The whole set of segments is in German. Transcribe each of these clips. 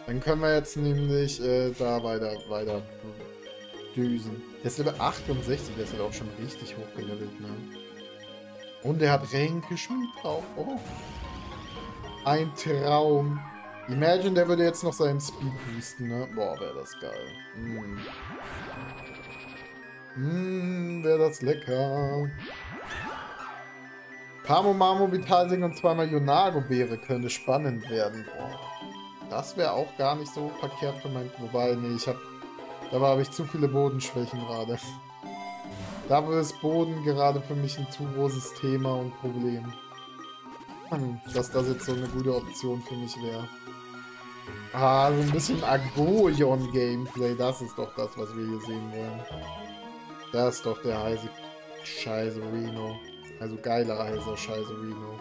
Dann können wir jetzt nämlich da weiter düsen. Der ist Level 68, der ist halt auch schon richtig hochgelevelt, ne? Und der hat Ränkeschmied drauf. Oh. Ein Traum. Imagine, der würde jetzt noch seinen Speed boosten, ne? Boah, wäre das geil. Wäre das lecker. Pamo Mamo Vitalsing und zweimal Yonago-Beere könnte spannend werden. Boah. Das wäre auch gar nicht so verkehrt für mein... Wobei, nee, dabei habe ich zu viele Bodenschwächen gerade. Da ist Boden gerade für mich ein zu großes Thema und Problem. Dass das jetzt so eine gute Option für mich wäre. Ah, so ein bisschen Agoyon-Gameplay, das ist doch das, was wir hier sehen wollen. Das ist doch der heiße Scheiße Reno. Also geiler heißer Scheiße Reno.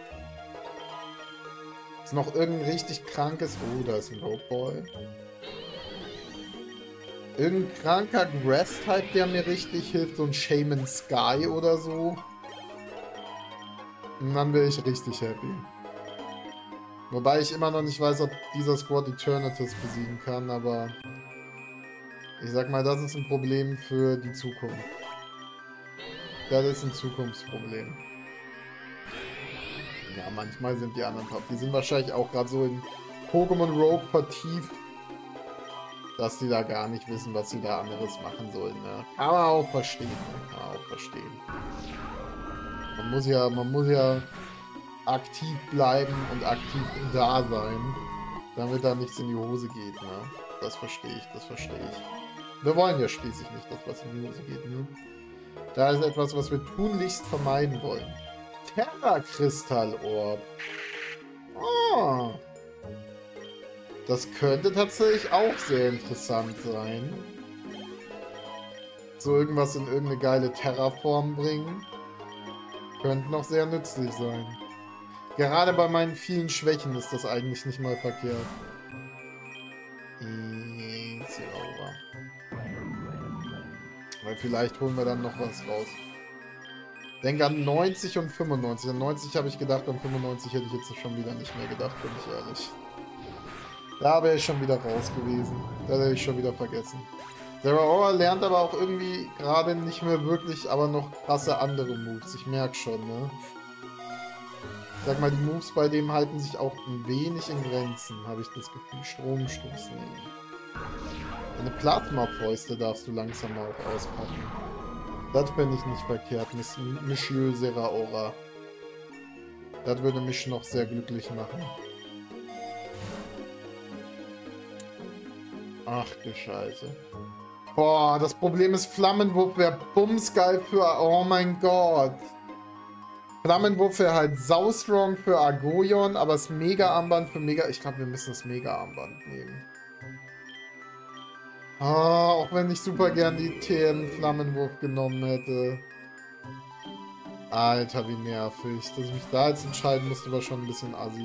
Ist noch irgendein richtig krankes... Oh, da ist ein Rope-Boy. Irgendein kranker Grass-Type, der mir richtig hilft. So ein Shaman Sky oder so. Und dann wäre ich richtig happy. Wobei ich immer noch nicht weiß, ob dieser Squad Eternatus besiegen kann, aber... Ich sag mal, das ist ein Problem für die Zukunft. Das ist ein Zukunftsproblem. Ja, manchmal sind die anderen top. Die sind wahrscheinlich auch gerade so in Pokémon Rogue vertieft, dass die da gar nicht wissen, was sie da anderes machen sollen. Ne? Kann man auch verstehen. Ne? Kann man auch verstehen. Man muss ja aktiv bleiben und aktiv da sein, damit da nichts in die Hose geht. Ne? Das verstehe ich, das verstehe ich. Wir wollen ja schließlich nicht, dass was in die Hose geht. Ne? Da ist etwas, was wir tunlichst vermeiden wollen. Terra-Kristall-Orb. Oh. Das könnte tatsächlich auch sehr interessant sein. So irgendwas in irgendeine geile Terraform bringen. Könnte noch sehr nützlich sein. Gerade bei meinen vielen Schwächen ist das eigentlich nicht mal verkehrt. Easy over. Weil vielleicht holen wir dann noch was raus. Denke an 90 und 95. An 90 habe ich gedacht, an 95 hätte ich jetzt schon wieder nicht mehr gedacht, bin ich ehrlich. Da wäre ich schon wieder raus gewesen. Da hätte ich schon wieder vergessen. Zeraora lernt aber auch irgendwie gerade nicht mehr wirklich, aber noch krasse andere Moves. Ich merke schon, ne? Ich sag mal, die Moves bei dem halten sich auch ein wenig in Grenzen, habe ich das Gefühl. Stromstoß nehmen. Eine Plasmafäuste darfst du langsam auch auspacken. Das fände ich nicht verkehrt, Monsieur Zeraora. Das würde mich noch sehr glücklich machen. Ach du Scheiße. Boah, das Problem ist, Flammenwurf wäre bumsgeil für... Oh mein Gott. Flammenwurf wäre halt saustrong für Agoyon, aber das Mega-Armband für Mega... Ich glaube, wir müssen das Mega-Armband nehmen. Ah, auch wenn ich super gern die TM-Flammenwurf genommen hätte. Alter, wie nervig. Dass ich mich da jetzt entscheiden musste, war schon ein bisschen assi.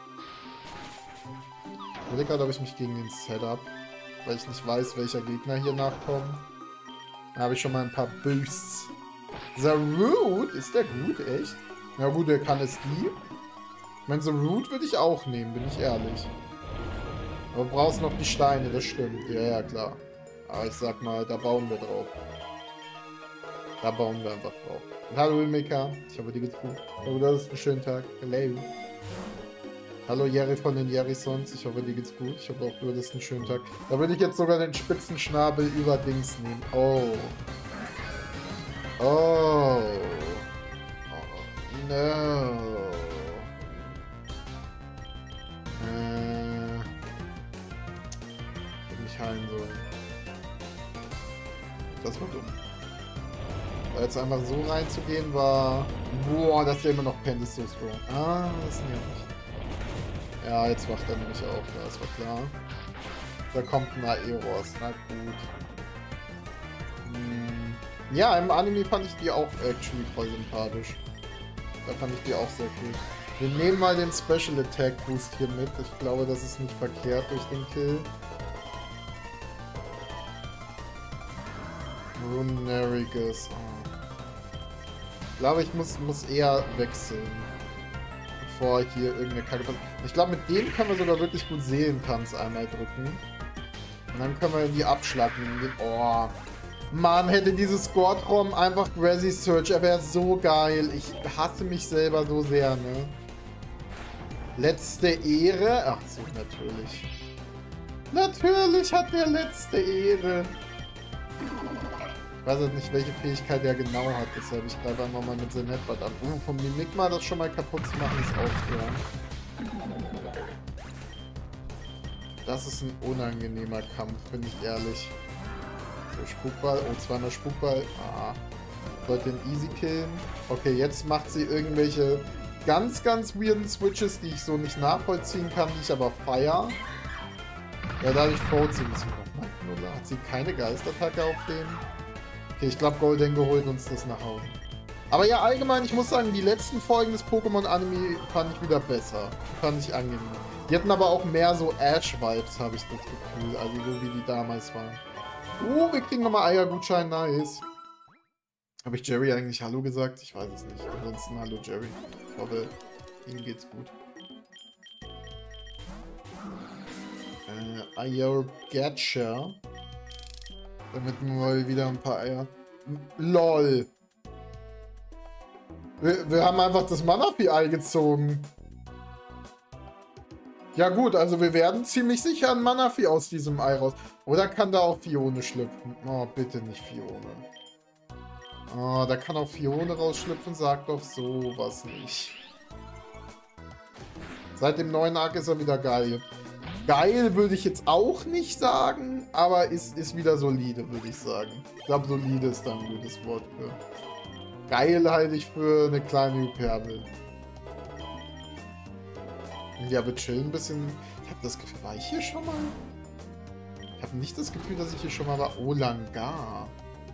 Ich überlege gerade, ob ich mich gegen den Setup... Weil ich nicht weiß, welcher Gegner hier nachkommt. Da habe ich schon mal ein paar Boosts. Zarude? Ist der gut? Echt? Ja gut, der kann es die. Ich meine, Zarude würde ich auch nehmen, bin ich ehrlich. Aber du brauchst noch die Steine, das stimmt. Ja, ja, klar. Aber ich sag mal, da bauen wir drauf. Da bauen wir einfach drauf. Und hallo, Mika. Ich hoffe, dir geht's gut. Ich hoffe, du hast einen schönen Tag. Hello. Hallo Jerry von den Jerrysons, ich hoffe dir geht's gut. Ich hoffe auch du hattest einen schönen Tag. Da würde ich jetzt sogar den spitzen Schnabel über Dings nehmen. Oh. Oh. Oh. No. Hätte mich heilen sollen. Das war dumm. Da jetzt einfach so reinzugehen war... Boah, dass der immer noch pennt, ist so strong. Ah, das ist nervig. Ja, jetzt wacht er nämlich auf, ja, das war klar. Da kommt ein Aeros, na gut. Ja, im Anime fand ich die auch actually voll sympathisch. Da fand ich die auch sehr cool. Wir nehmen mal den Special Attack Boost hier mit. Ich glaube, das ist nicht verkehrt durch den Kill. Runerigus. Oh. Ich glaube, ich muss eher wechseln. bevor hier irgendeine Kacke passiert. Ich glaube, mit dem können wir sogar wirklich gut Seelentanz einmal drücken. Und dann können wir in die Abschlagen gehen. Oh. Mann, hätte dieses Squadron einfach Grassy Search, er wäre so geil. Ich hasse mich selber so sehr, ne? Letzte Ehre. Ach so, natürlich. Natürlich hat der letzte Ehre. Ich weiß halt nicht, welche Fähigkeit er genau hat, deshalb ich greife einfach mal mit seinem Headbutt an. Vom Mimikma das schon mal kaputt zu machen, ist auch schwer. Das ist ein unangenehmer Kampf, bin ich ehrlich. So, Spukball. Oh, zweimal Spukball. Ah. Sollte ihn easy killen. Okay, jetzt macht sie irgendwelche ganz, ganz weirden Switches, die ich so nicht nachvollziehen kann, die ich aber feier. Ja, dadurch vorziehen sie noch. Hat sie keine Geistattacke auf den? Okay, ich glaube, Goldengo holt uns das nach Hause. Aber ja, allgemein, ich muss sagen, die letzten Folgen des Pokémon-Anime fand ich wieder besser. Fand ich angenehm. Die hatten aber auch mehr so Ash-Vibes, habe ich das Gefühl. Also so wie die damals waren. Wir kriegen nochmal Eiergutschein, nice. Habe ich Jerry eigentlich Hallo gesagt? Ich weiß es nicht. Ansonsten Hallo Jerry. Ich hoffe, ihm geht's gut. Eier Gacha. Damit wir wieder ein paar Eier. LOL. Wir haben einfach das Manaphy-Ei gezogen. Ja gut, also wir werden ziemlich sicher ein Manaphy aus diesem Ei raus. Oder kann da auch Fione schlüpfen? Oh, bitte nicht Fione. Oh, da kann auch Fione rausschlüpfen, sagt doch sowas nicht. Seit dem neuen Arc ist er wieder geil. Geil würde ich jetzt auch nicht sagen, aber ist wieder solide, würde ich sagen. Ich glaube, solide ist da ein gutes Wort für. Geil halte ich für eine kleine Hyperbel. Ja, wir chillen ein bisschen. Ich habe das Gefühl, war ich hier schon mal? Ich habe nicht das Gefühl, dass ich hier schon mal war. Olangar.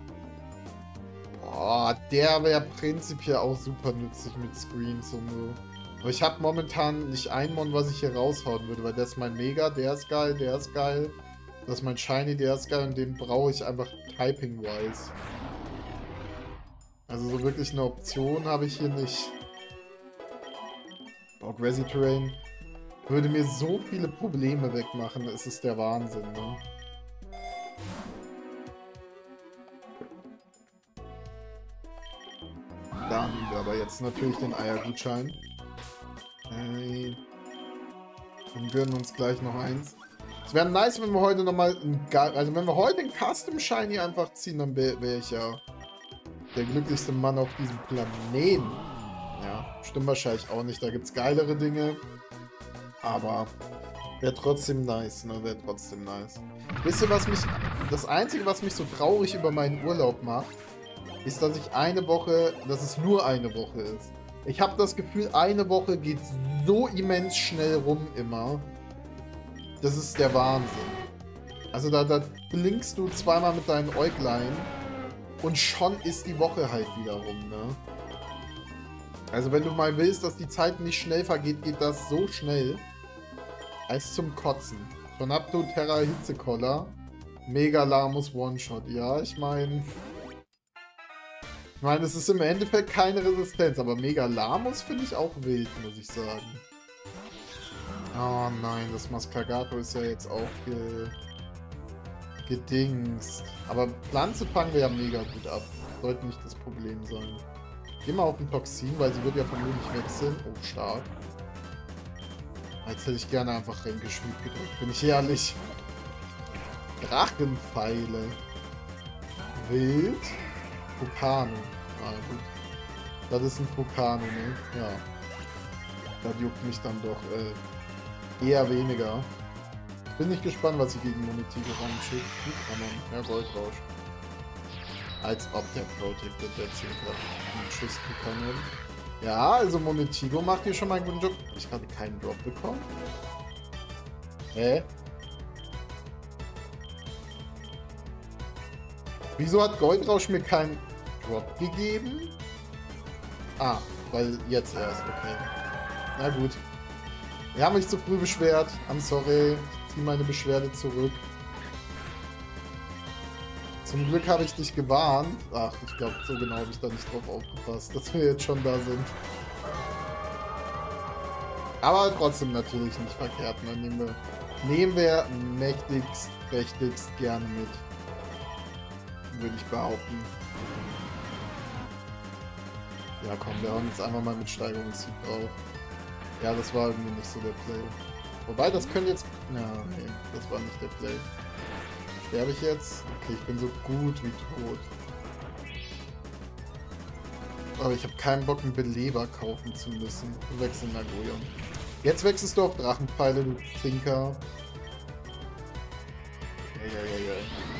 Boah, der wäre prinzipiell auch super nützlich mit Screens und so. Aber ich habe momentan nicht ein Mon, was ich hier raushauen würde, weil der ist mein Mega, der ist geil, der ist geil. Das ist mein Shiny, der ist geil und den brauche ich einfach Typing-wise. Also so wirklich eine Option habe ich hier nicht. Boah, Grassy Terrain würde mir so viele Probleme wegmachen, es ist der Wahnsinn, ne? Da haben wir aber jetzt natürlich den Eiergutschein. Und gönnen uns gleich noch eins. Es wäre nice, wenn wir heute nochmal also wenn wir heute den Custom Shiny einfach ziehen, dann wäre ich ja der glücklichste Mann auf diesem Planeten. Ja, stimmt wahrscheinlich auch nicht. Da gibt es geilere Dinge. Aber wäre trotzdem nice, ne? Wäre trotzdem nice. Wisst ihr, was mich... Das Einzige, was mich so traurig über meinen Urlaub macht, ist, dass ich eine Woche... Dass es nur eine Woche ist. Ich habe das Gefühl, eine Woche geht so immens schnell rum immer. Das ist der Wahnsinn. Also da blinkst du zweimal mit deinen Äuglein und schon ist die Woche halt wieder rum, ne? Also wenn du mal willst, dass die Zeit nicht schnell vergeht, geht das so schnell. Als zum Kotzen. Tornado Terra Hitzekoller. Megalamus One-Shot. Ja, ich meine... es ist im Endeffekt keine Resistenz, aber Megalamus finde ich auch wild, muss ich sagen. Oh nein, das Mascagato ist ja jetzt auch gedingst. Aber Pflanze fangen wir ja mega gut ab. Sollte nicht das Problem sein. Geh mal auf den Toxin, weil sie wird ja vermutlich wechseln. Oh, stark. Jetzt hätte ich gerne einfach Ränkeschmied gedrückt, bin ich ehrlich. Drachenpfeile. Wild. Vulkano. Ah, gut. Das ist ein Vulkano, ne? Ja. Das juckt mich dann doch eher weniger. Bin ich gespannt, was sie gegen Monetigo reinschickt. Ja, Goldrausch. Als ob der Protected erzählt hat. Einen Schuss bekommen. Ja, also Monetigo macht hier schon mal einen guten Job. Ich habe keinen Drop bekommen. Hä? Wieso hat Goldrausch mir keinen Drop gegeben? Ah, weil jetzt erst, okay. Na gut. Wir haben mich zu früh beschwert. I'm sorry. Ich ziehe meine Beschwerde zurück. Zum Glück habe ich dich gewarnt. Ach, ich glaube, so genau habe ich da nicht drauf aufgepasst, dass wir jetzt schon da sind. Aber trotzdem natürlich nicht verkehrt. Ne? Nehmen wir mächtigst, prächtigst gerne mit. Würde ich behaupten. Ja komm, wir hauen jetzt einfach mal mit Steigerungssieg drauf. Ja, das war irgendwie nicht so der Play. Wobei, das könnte jetzt... Ja, nee, das war nicht der Play. Sterbe ich jetzt? Okay, ich bin so gut wie tot. Aber ich habe keinen Bock, einen Beleber kaufen zu müssen. Wir wechseln Nagoyon. Jetzt wechselst du auf Drachenpfeile, du Tinker. Ja.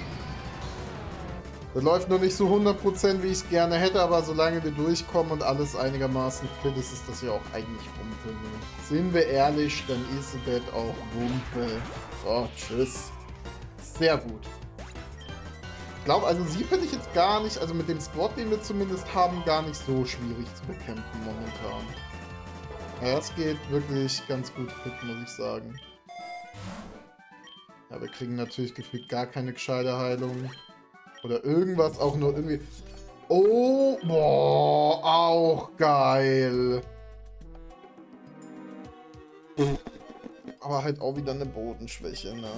Das läuft noch nicht so 100%, wie ich es gerne hätte, aber solange wir durchkommen und alles einigermaßen fit ist, ist das ja auch eigentlich Wumpe. Ne? Sind wir ehrlich, dann ist das auch Wumpe. So, tschüss. Sehr gut. Ich glaube, also sie finde ich jetzt gar nicht, also mit dem Squad, den wir zumindest haben, gar nicht so schwierig zu bekämpfen momentan. Ja, das geht wirklich ganz gut fit, muss ich sagen. Ja, wir kriegen natürlich gefühlt gar keine gescheite Heilung. Oder irgendwas auch nur irgendwie... Oh, boah, auch geil. Aber halt auch wieder eine Bodenschwäche, ne?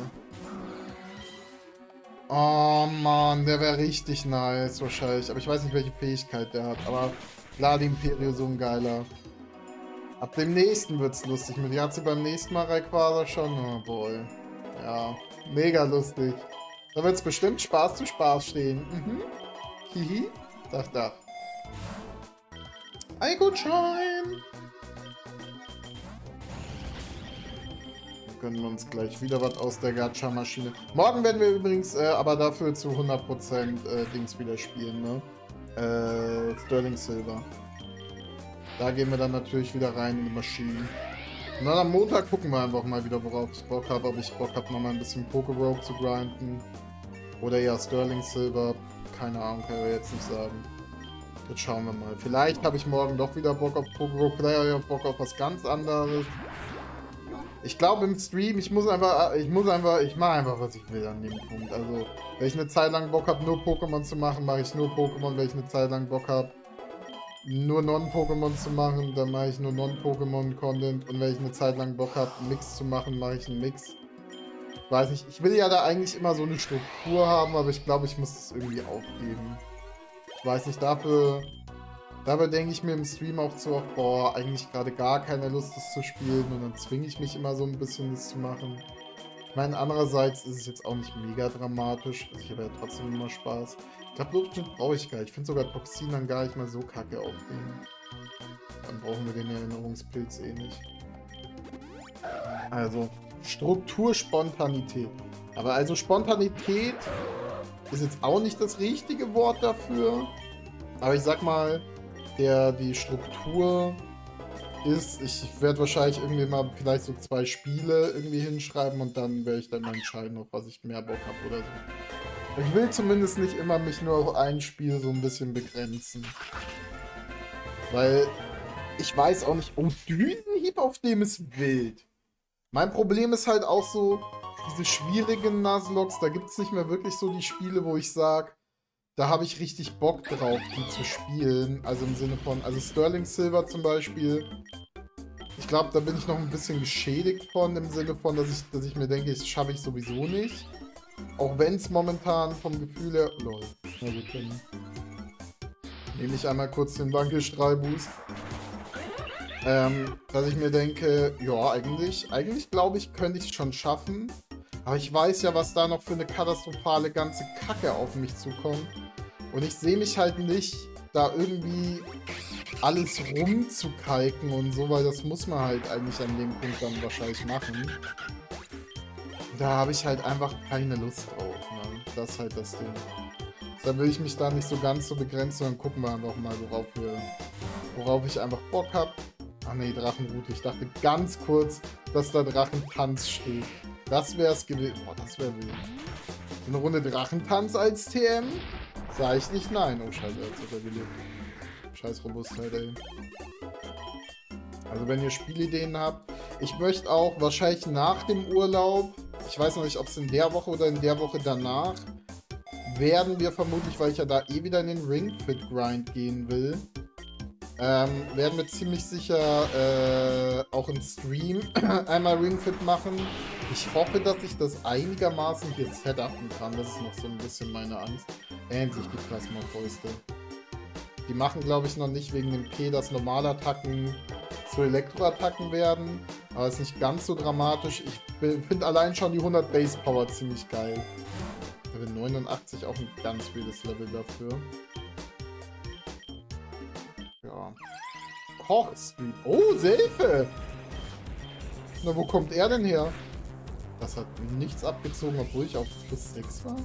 Oh Mann, der wäre richtig nice wahrscheinlich. Aber ich weiß nicht, welche Fähigkeit der hat. Aber klar, die Imperio so ein geiler. Ab dem nächsten wird's lustig. Mit die hat sie beim nächsten Mal Rayquaza schon. Oh boy. Ja, mega lustig. Da wird's bestimmt Spaß zu Spaß stehen. Mhm. Hihi. Dach. Ein Gutschein. Gönnen wir uns gleich wieder was aus der Gacha-Maschine. Morgen werden wir übrigens aber dafür zu 100% Dings wieder spielen, ne? Sterling Silver. Da gehen wir dann natürlich wieder rein in die Maschine. Und dann am Montag gucken wir einfach mal wieder, worauf ich Bock habe. Ob ich Bock habe, nochmal ein bisschen Pokérogue zu grinden. Oder eher Sterling Silver. Keine Ahnung, kann ich jetzt nicht sagen. Jetzt schauen wir mal. Vielleicht habe ich morgen doch wieder Bock auf Pokérogue. Vielleicht habe ich auch Bock auf was ganz anderes. Ich glaube im Stream, ich mache einfach, was ich will an dem Punkt. Also, wenn ich eine Zeit lang Bock habe, nur Pokémon zu machen, mache ich nur Pokémon. Wenn ich eine Zeit lang Bock habe, nur Non-Pokémon zu machen, dann mache ich nur Non-Pokémon-Content. Und wenn ich eine Zeit lang Bock habe, einen Mix zu machen, mache ich einen Mix. Ich weiß nicht, ich will ja da eigentlich immer so eine Struktur haben, aber ich glaube, ich muss das irgendwie aufgeben. Ich weiß nicht, dafür denke ich mir im Stream auch so oft, boah, eigentlich gerade gar keine Lust, das zu spielen. Und dann zwinge ich mich immer so ein bisschen, das zu machen. Ich meine, andererseits ist es jetzt auch nicht mega dramatisch. Also ich habe ja trotzdem immer Spaß. Ich glaube, Luftschnitt brauche ich gar nicht. Ich finde sogar Toxin dann gar nicht mal so kacke auf den. Dann brauchen wir den Erinnerungspilz eh nicht. Also, Struktur, Spontanität. Aber also Spontanität ist jetzt auch nicht das richtige Wort dafür. Aber ich sag mal, die Struktur ist, ich werde wahrscheinlich irgendwie mal vielleicht so 2 Spiele irgendwie hinschreiben und dann werde ich dann mal entscheiden, auf was ich mehr Bock habe oder so. Ich will zumindest nicht immer mich nur auf ein Spiel so ein bisschen begrenzen. Weil ich weiß auch nicht, oh, Düsenhieb auf dem ist wild. Mein Problem ist halt auch so, diese schwierigen Nuzlockes, da gibt es nicht mehr wirklich so die Spiele, wo ich sage, da habe ich richtig Bock drauf, die zu spielen. Also im Sinne von, also Sterling Silver zum Beispiel. Ich glaube, da bin ich noch ein bisschen geschädigt von, im Sinne von, dass ich mir denke, das schaffe ich sowieso nicht. Auch wenn es momentan vom Gefühl her... Lol. Na gut, dann nehme ich einmal kurz den Wankelstrahlboost. Dass ich mir denke, ja, eigentlich glaube ich, könnte ich es schon schaffen. Aber ich weiß ja, was da noch für eine katastrophale ganze Kacke auf mich zukommt. Und ich sehe mich halt nicht, da irgendwie alles rumzukalken und so, weil das muss man halt eigentlich an dem Punkt dann wahrscheinlich machen. Da habe ich halt einfach keine Lust drauf. Ne? Das ist halt das Ding. Da will ich mich da nicht so ganz so begrenzen, dann gucken wir einfach mal, worauf ich einfach Bock habe. Ach nee, Drachenroute. Ich dachte ganz kurz, dass da Drachentanz steht. Das wäre es gewesen. Boah, das wäre wild. Eine Runde Drachentanz als TM? Sag ich nicht nein. Oh, scheiße, jetzt hat er gelebt. Scheiß Robustheit, ey. Also, wenn ihr Spielideen habt. Ich möchte auch wahrscheinlich nach dem Urlaub, ich weiß noch nicht, ob es in der Woche oder in der Woche danach, werden wir vermutlich, weil ich ja da eh wieder in den Ring Fit Grind gehen will, werden wir ziemlich sicher auch im Stream einmal Ringfit machen. Ich hoffe, dass ich das einigermaßen hier setupen kann. Das ist noch so ein bisschen meine Angst. Endlich die Plasma-Fäuste. Die machen, glaube ich, noch nicht wegen dem P, dass normale Attacken zu Elektroattacken werden. Aber ist nicht ganz so dramatisch. Ich finde allein schon die 100 Base Power ziemlich geil. Level 89 auch ein ganz wildes Level dafür. Ja. Koch Street. Oh, Seife! Na, wo kommt er denn her? Das hat nichts abgezogen, obwohl ich auf plus 6 war.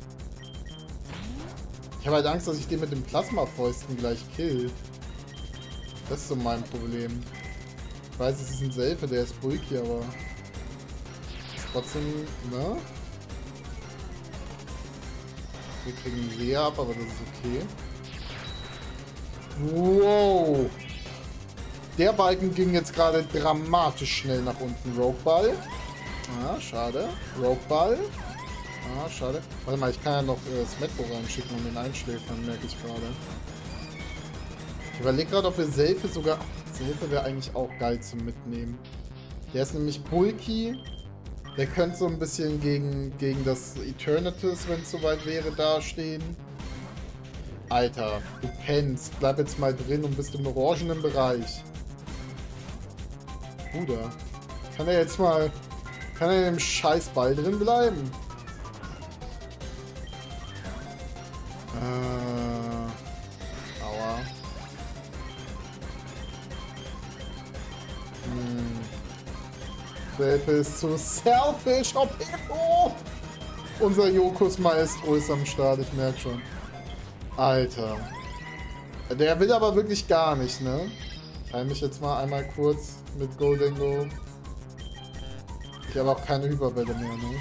Ich habe halt Angst, dass ich den mit den Plasmafäusten gleich kill. Das ist so mein Problem. Ich weiß, es ist ein Seife, der ist bulky, aber ist trotzdem, ne? Wir kriegen sehr ab, aber das ist okay. Wow! Der Balken ging jetzt gerade dramatisch schnell nach unten. Rogueball. Ah, schade. Rogueball. Ah, schade. Warte mal, ich kann ja noch Smetbo reinschicken und den einschläfern, merke ich gerade. Ich überlege gerade, ob wir Seife sogar... Seife wäre eigentlich auch geil zum Mitnehmen. Der ist nämlich bulky. Der könnte so ein bisschen gegen das Eternatus, wenn es soweit wäre, dastehen. Alter, du pennst. Bleib jetzt mal drin und bist im orangenen Bereich. Bruder. Kann er jetzt mal... Kann er in dem Scheißball drin bleiben? Aua. Seife ist zu selfish. Oh, Pepo! Unser Jokus Maestro ist am Start, ich merke schon. Alter. Der will aber wirklich gar nicht, ne? Ich heile mich jetzt mal einmal kurz mit Goldengo. Ich habe auch keine Hyperbälle mehr, ne?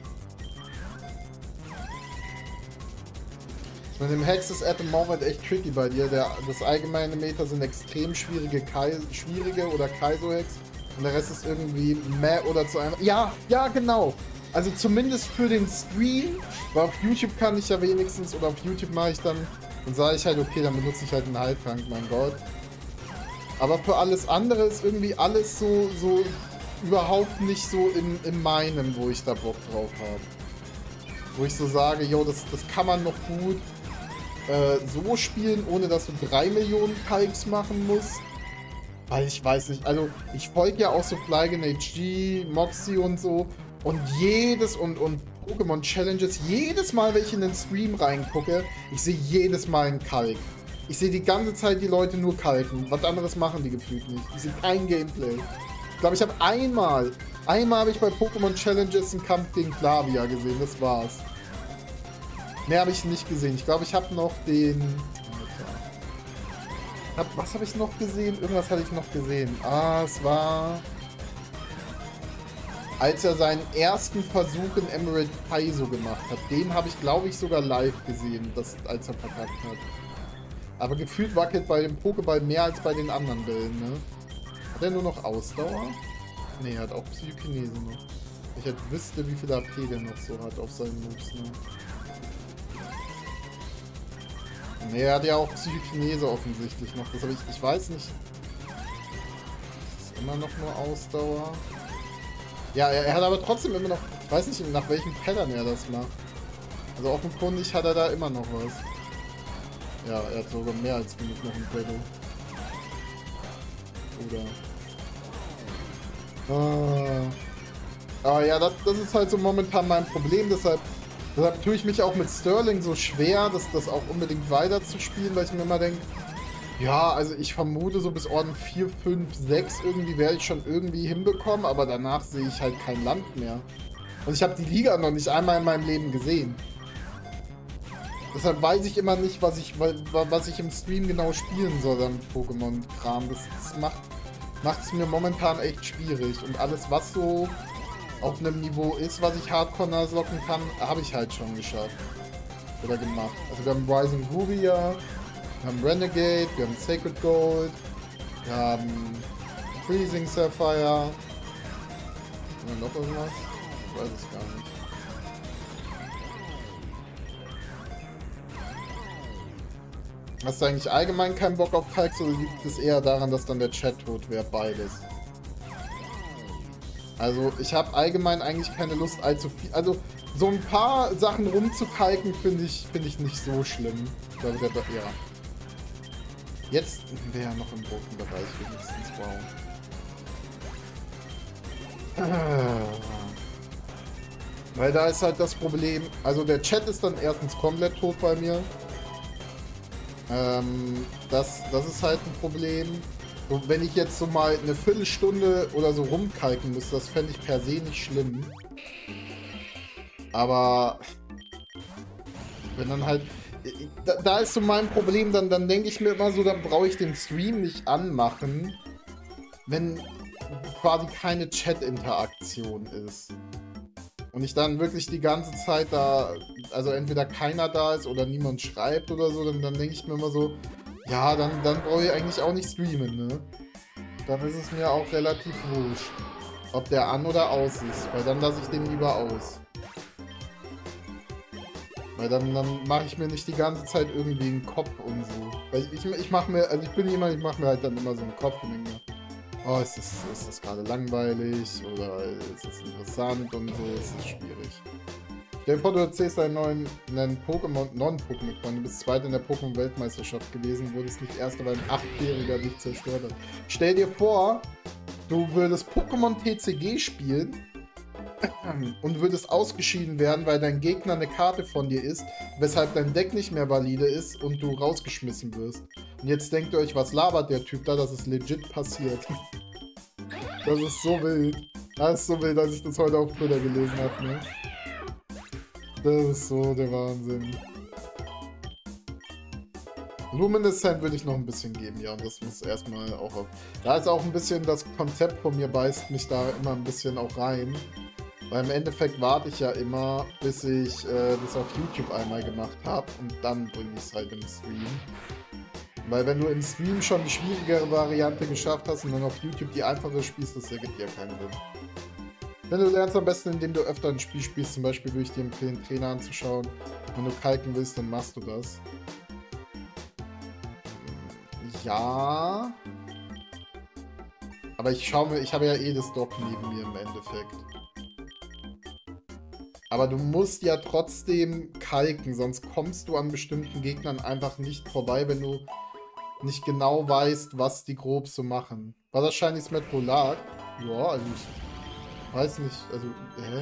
Mit dem Hex ist at the moment echt tricky bei dir. Das allgemeine Meta sind extrem schwierige oder Kaizo-Hex. Und der Rest ist irgendwie meh oder zu einem... Ja, ja, genau. Also zumindest für den Stream. Weil auf YouTube kann ich ja wenigstens... Oder auf YouTube mache ich dann... Dann sage ich halt, okay, dann benutze ich halt einen Heiltrank, mein Gott. Aber für alles andere ist irgendwie alles so überhaupt nicht so in meinem, wo ich da Bock drauf habe. Wo ich so sage, yo, das kann man noch gut so spielen, ohne dass du 3 Millionen Kalks machen musst. Weil ich weiß nicht, also ich folge ja auch so Flygen HG, Moxie und so. Und und Pokémon Challenges, jedes Mal, wenn ich in den Stream reingucke, ich sehe jedes Mal einen Kalk. Ich sehe die ganze Zeit die Leute nur kalken. Was anderes machen die gefühlt nicht. Ich sehe kein Gameplay. Ich glaube, ich habe einmal habe ich bei Pokémon Challenges einen Kampf gegen Flavia gesehen. Das war's. Mehr habe ich nicht gesehen. Ich glaube, ich habe noch den... Alter. Was habe ich noch gesehen? Irgendwas hatte ich noch gesehen. Ah, es war... Als er seinen ersten Versuch in Emerald Kaizo gemacht hat. Den habe ich, glaube ich, sogar live gesehen, als er verkackt hat. Aber gefühlt wackelt bei dem Pokéball mehr als bei den anderen Bällen, ne? Hat er nur noch Ausdauer? Ne, er hat auch Psychokinese noch. Ich hätte wüsste, wie viel AP der noch so hat auf seinen Moves, ne? Ne, er hat ja auch Psychokinese offensichtlich noch. Das habe ich weiß nicht. Ist immer noch nur Ausdauer. Ja, er hat aber trotzdem immer noch... Ich weiß nicht, nach welchen Pattern er das macht. Also offenkundig hat er da immer noch was. Ja, er hat sogar mehr als genug noch im Pedal. Oder... Aber ja, das ist halt so momentan mein Problem. Deshalb tue ich mich auch mit Sterling so schwer, das auch unbedingt weiter zu spielen, weil ich mir immer denke, ja, also ich vermute so bis Orden 4, 5, 6 irgendwie werde ich schon irgendwie hinbekommen, aber danach sehe ich halt kein Land mehr. Und ich habe die Liga noch nicht einmal in meinem Leben gesehen. Deshalb weiß ich immer nicht, was ich im Stream genau spielen soll an Pokémon-Kram. Das macht es mir momentan echt schwierig. Und alles, was so auf einem Niveau ist, was ich Hardcore locken kann, habe ich halt schon geschafft. Oder gemacht. Also wir haben Rising Rubia, wir haben Renegade, wir haben Sacred Gold, wir haben Freezing Sapphire. Haben wir noch irgendwas? Ich weiß es gar nicht. Hast du eigentlich allgemein keinen Bock auf Kalks oder liegt es eher daran, dass dann der Chat tot wäre? Beides. Also ich habe allgemein eigentlich keine Lust allzu viel. Also so ein paar Sachen rumzukalken finde ich nicht so schlimm. Ich glaube, ja. Jetzt wäre er noch im roten Bereich wenigstens. Wow. Weil da ist halt das Problem. Also der Chat ist dann erstens komplett tot bei mir. Das ist halt ein Problem. Und wenn ich jetzt so mal eine Viertelstunde oder so rumkalken müsste, das fände ich per se nicht schlimm. Aber wenn dann halt... Da ist so mein Problem, dann denke ich mir immer so, dann brauche ich den Stream nicht anmachen, wenn quasi keine Chat-Interaktion ist. Und ich dann wirklich die ganze Zeit da, also entweder keiner da ist oder niemand schreibt oder so, dann denke ich mir immer so, ja, dann brauche ich eigentlich auch nicht streamen, ne? Dann ist es mir auch relativ wurscht, ob der an oder aus ist, weil dann lasse ich den lieber aus. Weil dann mache ich mir nicht die ganze Zeit irgendwie einen Kopf und so. Weil ich mache mir, also ich bin jemand, ich mache mir halt dann immer so einen Kopf und denke mir, oh, ist das gerade langweilig oder ist das interessant und so, ist das schwierig. Stell dir vor, du erzählst einen Pokémon, Non-Pokémon-Freund, du bist Zweiter in der Pokémon-Weltmeisterschaft gewesen, wurdest nicht Erster, weil ein 8-Jähriger dich zerstört hat. Stell dir vor, du würdest Pokémon TCG spielen und würdest ausgeschieden werden, weil dein Gegner eine Karte von dir ist, weshalb dein Deck nicht mehr valide ist und du rausgeschmissen wirst. Und jetzt denkt ihr euch, was labert der Typ da, dass es legit passiert. Das ist so wild. Das ist so wild, als ich das heute auf Twitter gelesen habe, ne? Das ist so der Wahnsinn. Luminescent würde ich noch ein bisschen geben, ja, und das muss erstmal auch auf... Da ist auch ein bisschen das Konzept von mir, beißt mich da immer ein bisschen auch rein. Weil im Endeffekt warte ich ja immer, bis ich das auf YouTube einmal gemacht habe und dann bringe ich es halt im Stream. Weil wenn du im Stream schon die schwierigere Variante geschafft hast und dann auf YouTube die einfache spielst, das ergibt ja keinen Sinn. Wenn du lernst am besten, indem du öfter ein Spiel spielst, zum Beispiel würde ich dir empfehlen, einen Trainer anzuschauen. Wenn du kalken willst, dann machst du das. Ja. Aber ich habe ja eh das Dock neben mir im Endeffekt. Aber du musst ja trotzdem kalken, sonst kommst du an bestimmten Gegnern einfach nicht vorbei, wenn du nicht genau weißt, was die grob so machen. War das Shiny Metrolag? Ja, also ich weiß nicht, also, hä?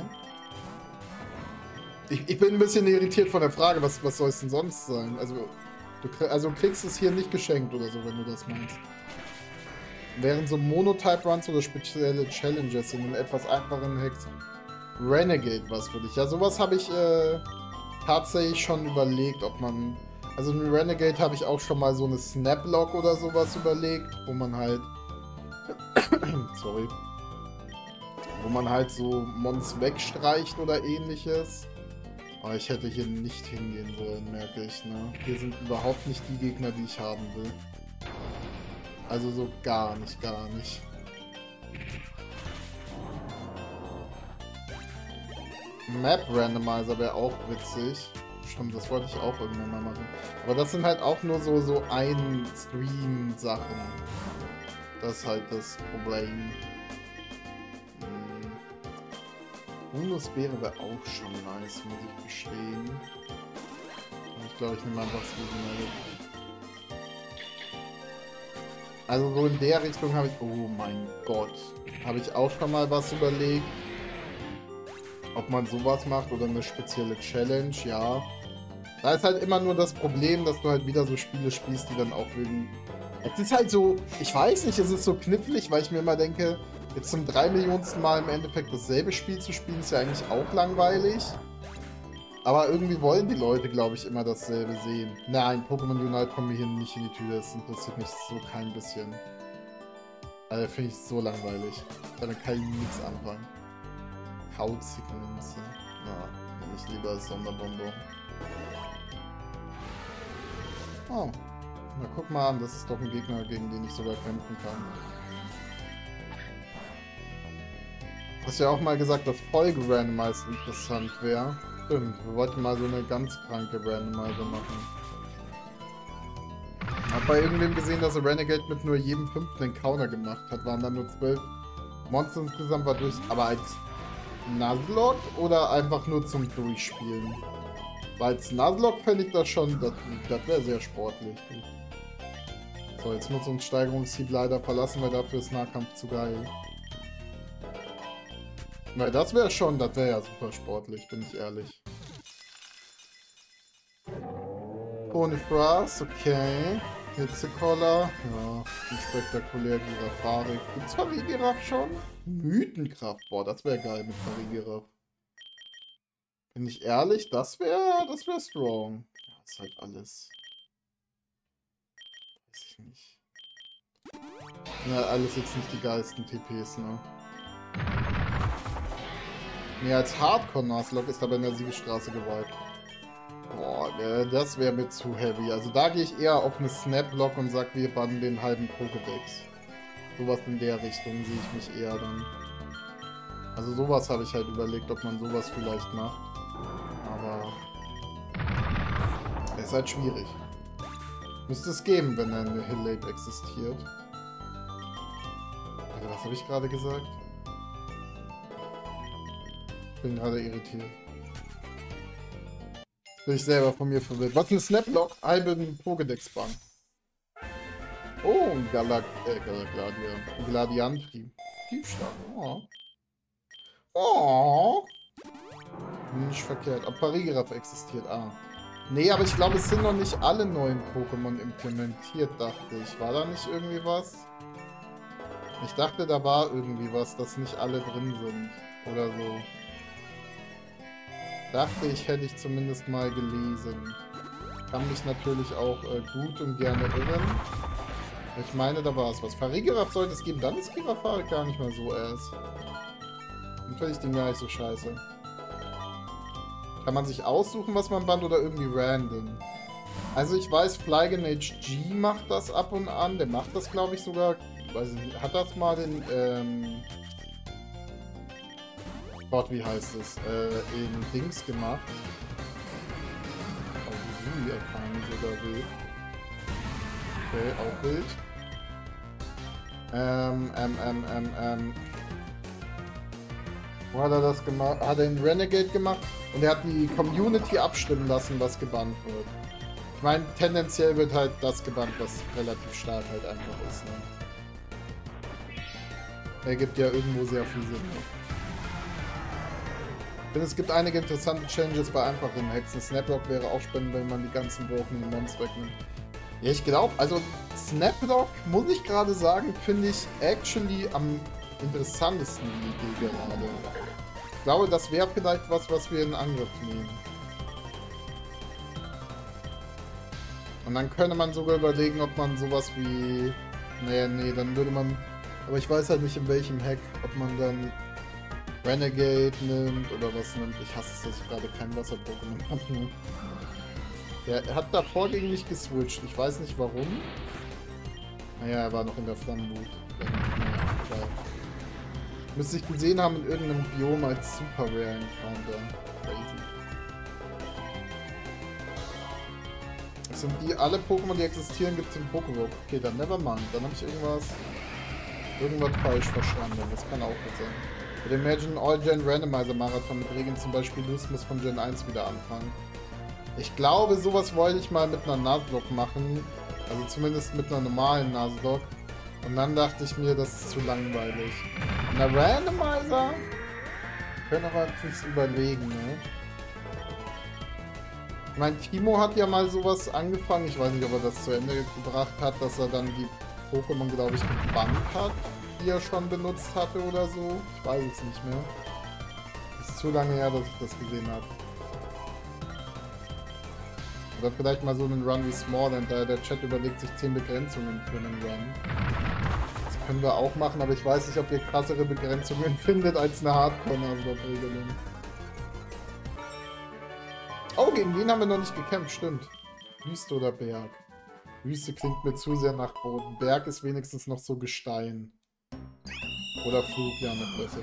Ich bin ein bisschen irritiert von der Frage, was soll es denn sonst sein? Also du kriegst es hier nicht geschenkt oder so, wenn du das meinst. Während so Monotype-Runs oder spezielle Challenges in einem etwas einfachen Hex Renegade was für dich. Ja, sowas habe ich tatsächlich schon überlegt, ob man... Also in Renegade habe ich auch schon mal so eine Snaplock oder sowas überlegt, wo man halt... Sorry. Wo man halt so Mons wegstreicht oder ähnliches. Aber ich hätte hier nicht hingehen sollen, merke ich, ne? Hier sind überhaupt nicht die Gegner, die ich haben will. Also so gar nicht, gar nicht. Map Randomizer wäre auch witzig. Stimmt, das wollte ich auch irgendwann mal machen. Aber das sind halt auch nur so Ein-Stream-Sachen. Das ist halt das Problem. Hundusbeere wäre auch schon nice, muss ich gestehen. Ich glaube, ich nehme einfach Sweet. Also so in der Richtung habe ich... Oh mein Gott. Habe ich auch schon mal was überlegt. Ob man sowas macht oder eine spezielle Challenge, ja. Da ist halt immer nur das Problem, dass du halt wieder so Spiele spielst, die dann auch irgendwie... Es ist halt so, ich weiß nicht, es ist so knifflig, weil ich mir immer denke, jetzt zum 3 Millionsten Mal im Endeffekt dasselbe Spiel zu spielen, ist ja eigentlich auch langweilig. Aber irgendwie wollen die Leute, glaube ich, immer dasselbe sehen. Nein, Pokémon Unite kommt mir hier nicht in die Tür, das interessiert mich so kein bisschen. Also finde ich so langweilig. Damit kann ich nichts anfangen. Kauzige Münze. Na, nehme ich lieber als Sonderbonbon. Oh. Na guck mal an, das ist doch ein Gegner, gegen den ich sogar kämpfen kann. Du hast ja auch mal gesagt, dass Folge-Randomizer interessant wäre. Stimmt, wir wollten mal so eine ganz kranke Randomizer machen. bei irgendwem gesehen, dass Renegade mit nur jedem 5. Encounter gemacht hat. Waren dann nur 12 Monster insgesamt, war durch. Aber als Nuzlocke oder einfach nur zum Durchspielen? Weil als Nuzlocke fände ich das schon, das wäre sehr sportlich. So, jetzt muss uns Steigerungshieb leider verlassen, weil dafür ist Nahkampf zu geil. Weil das wäre ja super sportlich, bin ich ehrlich. Ponifras, okay. Hitzekoller, ja, ein spektakulär Girafarik. Gibt's Farigiraf schon? Mythenkraft, boah, das wäre geil mit Farigiraf. Bin ich ehrlich, das wäre strong. Ja, ist halt alles. Weiß ich nicht. Ja, alles jetzt nicht die geilsten TPs, ne? Mehr als Hardcore-Nuzlocke ist aber in der Siegesstraße geweiht. Boah, das wäre mir zu heavy. Also da gehe ich eher auf eine Snap-Lock und sag, wir bannen den halben Pokédex. Sowas in der Richtung sehe ich mich eher dann. Also sowas habe ich halt überlegt, ob man sowas vielleicht macht. Aber es ist halt schwierig. Müsste es geben, wenn eine Hill Lake existiert. Also was habe ich gerade gesagt? Ich bin gerade irritiert. Bin ich selber von mir verwirrt. Was für ein Snaplock? Halben Pokédex-Bahn. Oh, ein Gladiantri. Diebstahl. Oh. Oh. Nicht verkehrt. Ob Farigiraf existiert? Ah. Nee, aber ich glaube, es sind noch nicht alle neuen Pokémon implementiert, dachte ich. War da nicht irgendwie was? Ich dachte, da war irgendwie was, dass nicht alle drin sind. Oder so. Dachte ich, hätte ich zumindest mal gelesen. Kann mich natürlich auch gut und gerne irren. Ich meine, da war es was. Farigiraf sollte es geben, dann ist Girafarik gar nicht mehr so ass. Dann finde ich den gar nicht so scheiße. Kann man sich aussuchen, was man bannt oder irgendwie random? Also ich weiß, Flygon HG macht das ab und an. Der macht das, glaube ich, sogar... Weiß ich nicht, hat das mal den... Gott, wie heißt es? In Dings gemacht. Oh, wie erfahren sogar wild. Okay, auch wild. Wo hat er das gemacht? Hat er in Renegade gemacht und er hat die Community abstimmen lassen, was gebannt wird. Ich meine, tendenziell wird halt das gebannt, was relativ stark halt einfach ist. Ne? Ergibt ja irgendwo sehr viel Sinn. Ne? Ich finde, es gibt einige interessante Changes bei einfachen Hexen. Snaplock wäre auch spannend, wenn man die ganzen Broken Mons wegnimmt. Ja, ich glaube, also Snaplock, muss ich gerade sagen, finde ich actually am interessantesten die Idee gerade. Ich glaube, das wäre vielleicht was wir in Angriff nehmen. Und dann könnte man sogar überlegen, ob man sowas wie... Nee, dann würde man... Aber ich weiß halt nicht, in welchem Hack, ob man dann Renegade nimmt oder was nimmt. Ich hasse es, dass ich gerade kein Wasser-Pokémon habe. Ne? Er hat davor gegen mich geswitcht. Ich weiß nicht warum. Naja, er war noch in der Flammenwut. Naja, müsste ich gesehen haben in irgendeinem Biom als Super Rare Encounter. Crazy. Das sind die alle Pokémon, die existieren, gibt es im Pokémon. Okay, dann nevermind. Dann habe ich irgendwas falsch verstanden. Das kann auch gut sein. Mit dem Imagine All-Gen Randomizer Marathon mit Regeln zum Beispiel muss von Gen 1 wieder anfangen. Ich glaube, sowas wollte ich mal mit einer Nuzlocke machen. Also zumindest mit einer normalen Nuzlocke. Und dann dachte ich mir, das ist zu langweilig. Na, Randomizer? Können aber nichts überlegen, ne? Ich meine, Timo hat ja mal sowas angefangen. Ich weiß nicht, ob er das zu Ende gebracht hat, dass er dann die Pokémon, glaube ich, gebannt hat, die er schon benutzt hatte oder so. Ich weiß es nicht mehr. Ist zu lange her, dass ich das gesehen habe. Oder vielleicht mal so einen Run wie Smallland, da der Chat überlegt sich 10 Begrenzungen für einen Run. Das können wir auch machen, aber ich weiß nicht, ob ihr krassere Begrenzungen findet als eine Hardcore-Nuzlocke-Regelung. Oh, gegen den haben wir noch nicht gekämpft, stimmt. Wüste oder Berg? Wüste klingt mir zu sehr nach Boden. Berg ist wenigstens noch so Gestein. Oder Flug, ja, noch besser.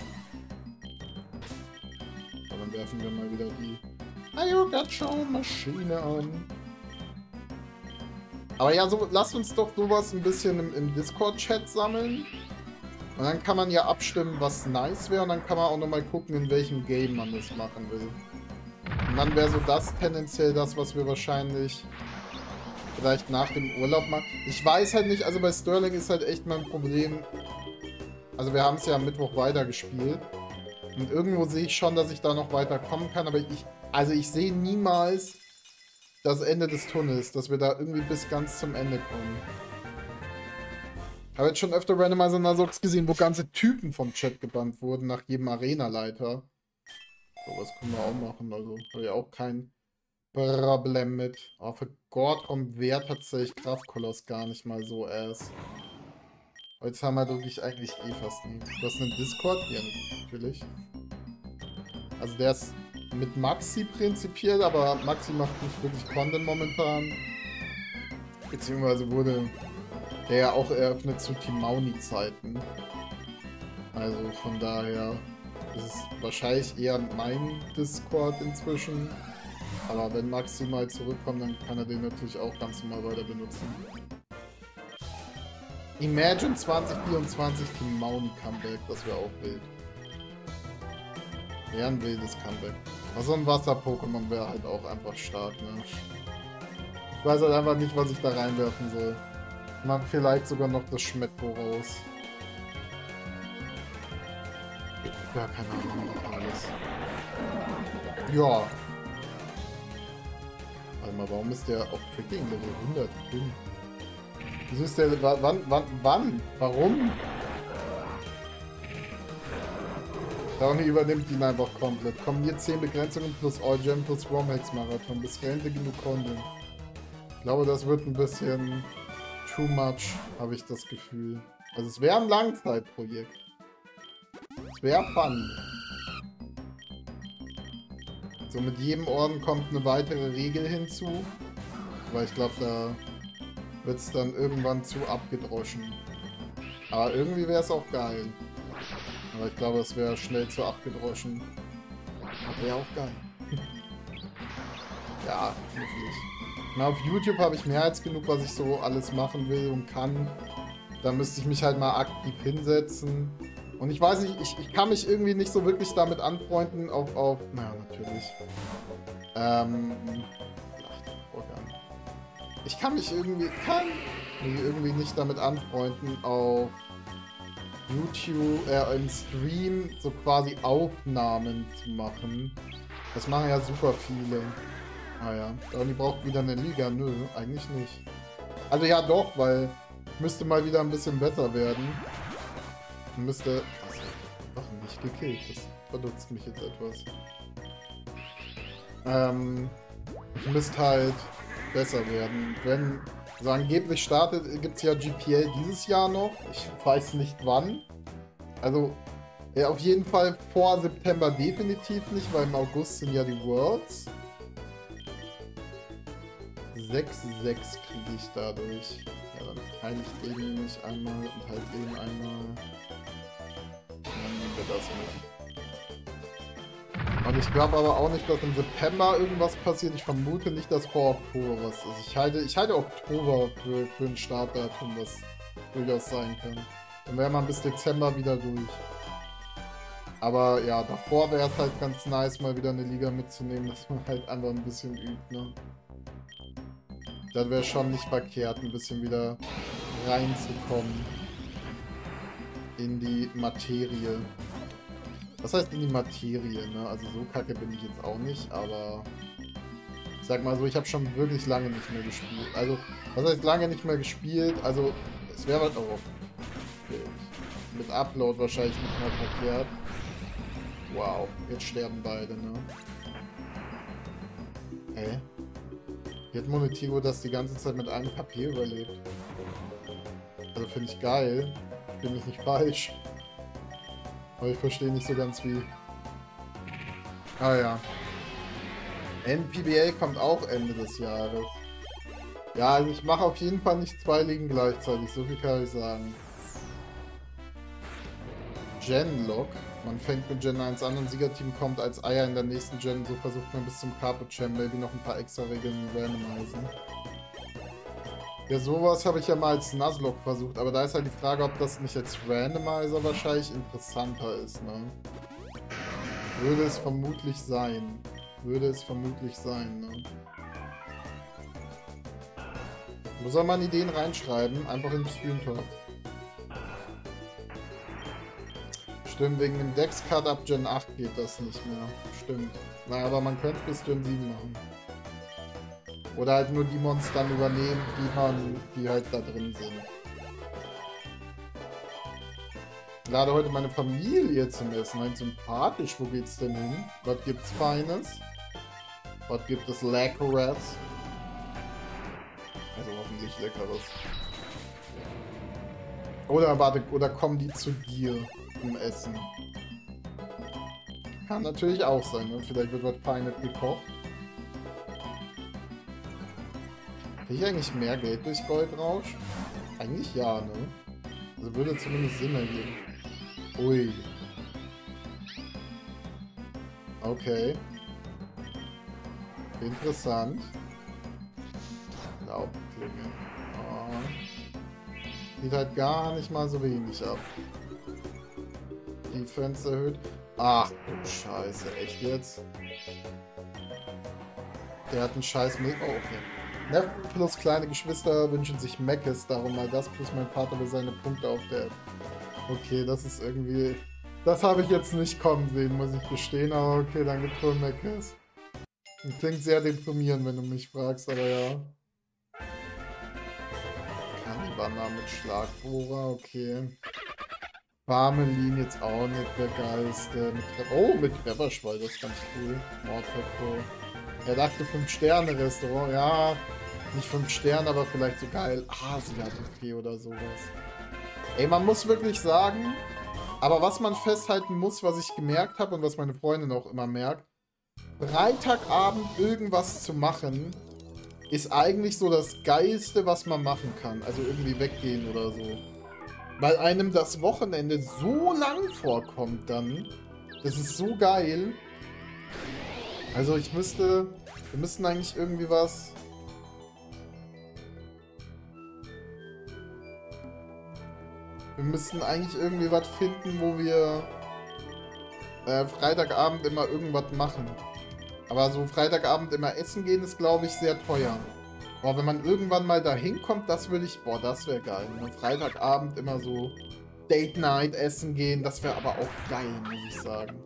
Aber dann werfen wir mal wieder die Ayugatsu-Maschine an. Aber ja, so, lasst uns doch sowas ein bisschen im Discord-Chat sammeln. Und dann kann man ja abstimmen, was nice wäre. Und dann kann man auch nochmal gucken, in welchem Game man das machen will. Und dann wäre so das tendenziell das, was wir wahrscheinlich vielleicht nach dem Urlaub machen. Ich weiß halt nicht, also bei Sterling ist halt echt mein Problem. Also wir haben es ja am Mittwoch weitergespielt. Und irgendwo sehe ich schon, dass ich da noch weiterkommen kann. Aber ich sehe niemals das Ende des Tunnels, dass wir da irgendwie bis ganz zum Ende kommen. Ich habe jetzt schon öfter Randomizer Nasox gesehen, wo ganze Typen vom Chat gebannt wurden nach jedem Arena-Leiter. So was können wir auch machen, also habe ich auch kein Problem mit. Aber für Gordrom wäre tatsächlich Kraftkoloss gar nicht mal so ass. Jetzt haben wir wirklich eigentlich eh fast nie. Du hast einen Discord? Ja, natürlich. Also der ist mit Maxi prinzipiell, aber Maxi macht nicht wirklich Content momentan. Beziehungsweise wurde der ja auch eröffnet zu Team Mauni-Zeiten. Also von daher ist es wahrscheinlich eher mein Discord inzwischen. Aber wenn Maxi mal zurückkommt, dann kann er den natürlich auch ganz normal weiter benutzen. Imagine 2024 Team Mauni Comeback, das wäre auch wild. Wäre ein wildes Comeback. Aber so ein Wasser-Pokémon wäre halt auch einfach stark, ne? Ich weiß halt einfach nicht, was ich da reinwerfen soll. Man vielleicht sogar noch das Schmetto raus. Ja, keine Ahnung, alles. Ja. Warte mal, warum ist der auf Tricking Level 100 drin? Wieso ist der... Wann? Warum? Downy übernimmt ihn einfach komplett. Kombiniert 10 Begrenzungen plus All Gem plus Romhex Marathon. Bis Rente genug Content. Ich glaube, das wird ein bisschen too much, habe ich das Gefühl. Also es wäre ein Langzeitprojekt. Es wäre fun. So, mit jedem Orden kommt eine weitere Regel hinzu. Weil ich glaube, da wird es dann irgendwann zu abgedroschen. Aber irgendwie wäre es auch geil. Aber ich glaube, es wäre schnell zu abgedroschen. Wäre auch geil. Ja, wirklich. Na, auf YouTube habe ich mehr als genug, was ich so alles machen will und kann. Da müsste ich mich halt mal aktiv hinsetzen. Und ich weiß nicht, ich kann mich irgendwie nicht so wirklich damit anfreunden auf naja, natürlich. Ich kann mich irgendwie nicht damit anfreunden, auf YouTube, im Stream so quasi Aufnahmen zu machen. Das machen ja super viele. Ah ja, Donny braucht wieder eine Liga. Nö, eigentlich nicht. Also ja doch, weil müsste mal wieder ein bisschen besser werden. Müsste... Das wird einfach nicht gekillt. Das verdutzt mich jetzt etwas. Müsste halt besser werden. Wenn... Also angeblich startet, gibt es ja GPL dieses Jahr noch. Ich weiß nicht wann. Also, ja, auf jeden Fall vor September definitiv nicht, weil im August sind ja die Worlds. 6,6 kriege ich dadurch. Ja, dann teile ich den nämlich einmal und halt den einmal. Und dann nehmen wir das mit. Und ich glaube aber auch nicht, dass im September irgendwas passiert. Ich vermute nicht, dass vor Oktober was ist. Ich halte Oktober für ein Startdatum, was durchaus sein kann. Dann wäre man bis Dezember wieder durch. Aber ja, davor wäre es halt ganz nice, mal wieder eine Liga mitzunehmen, dass man halt einfach ein bisschen übt, ne? Das wäre schon nicht verkehrt, ein bisschen wieder reinzukommen in die Materie. Was heißt in die Materie, ne? Also so kacke bin ich jetzt auch nicht, aber ich sag mal so, ich habe schon wirklich lange nicht mehr gespielt. Also, was heißt lange nicht mehr gespielt? Also, es wäre halt auch mit Upload wahrscheinlich nicht mehr verkehrt. Wow, jetzt sterben beide, ne? Hä? Hier hat Monetigo das die ganze Zeit mit einem KP überlebt. Also finde ich geil. Bin ich nicht falsch. Aber ich verstehe nicht so ganz wie. Ah ja. NPBL kommt auch Ende des Jahres. Ja, also ich mache auf jeden Fall nicht 2 Ligen gleichzeitig, so viel kann ich sagen. Genlock. Man fängt mit Gen 1 an und Siegerteam kommt als Eier in der nächsten Gen. So versucht man bis zum Carpet Champ Baby noch ein paar extra Regeln randomisen. Ja, sowas habe ich ja mal als Nuzlocke versucht, aber da ist halt die Frage, ob das nicht als Randomizer wahrscheinlich interessanter ist, ne? Würde es vermutlich sein. Würde es vermutlich sein, ne? Wo soll man Ideen reinschreiben? Einfach in den Stream-Talk. Stimmt, wegen dem Dex-Cut ab Gen 8 geht das nicht mehr. Stimmt. Naja, aber man könnte es bis Gen 7 machen. Oder halt nur die Monster dann übernehmen, die halt da drin sind. Ich lade heute meine Familie zum Essen ein. Sympathisch. Wo geht's denn hin? Was gibt's Feines? Was gibt es Leckeres? Also hoffentlich Leckeres. Oder warte, oder kommen die zu dir zum Essen? Kann natürlich auch sein, ne? Vielleicht wird was Feines gekocht. Kriege ich eigentlich mehr Geld durch Goldrausch? Eigentlich ja, ne? Also würde zumindest Sinn ergeben. Ui. Okay. Interessant. Laubklinge. Oh. Sieht halt gar nicht mal so wenig ab. Defense erhöht. Ach du Scheiße, echt jetzt? Der hat einen scheiß Milch. Oh, okay. Neffen plus kleine Geschwister wünschen sich Meckes, darum mal das plus mein Vater will seine Punkte auf der App. Okay, das ist irgendwie... Das habe ich jetzt nicht kommen sehen, muss ich gestehen, aber okay, dann gibt es wohl Meckes. Klingt sehr deprimierend, wenn du mich fragst, aber ja. Kanibana mit Schlagbohrer, okay. Parmelin jetzt auch nicht der geilste. Mit Trefferschwein, das ist ganz cool. Mordpepper. Er dachte 5-Sterne-Restaurant, ja. Nicht 5 Sterne, aber vielleicht so geil. Asiabuffet oder sowas. Ey, man muss wirklich sagen, aber was man festhalten muss, was ich gemerkt habe und was meine Freundin auch immer merkt, Freitagabend irgendwas zu machen, ist eigentlich so das Geilste, was man machen kann. Also irgendwie weggehen oder so. Weil einem das Wochenende so lang vorkommt dann. Das ist so geil. Also wir müssten eigentlich irgendwie was... Wir müssten eigentlich irgendwie was finden, wo wir Freitagabend immer irgendwas machen. Aber so Freitagabend immer essen gehen ist, glaube ich, sehr teuer. Boah, wenn man irgendwann mal da hinkommt, das würde ich... Boah, das wäre geil. Wenn man Freitagabend immer so Date Night essen gehen, das wäre aber auch geil, muss ich sagen.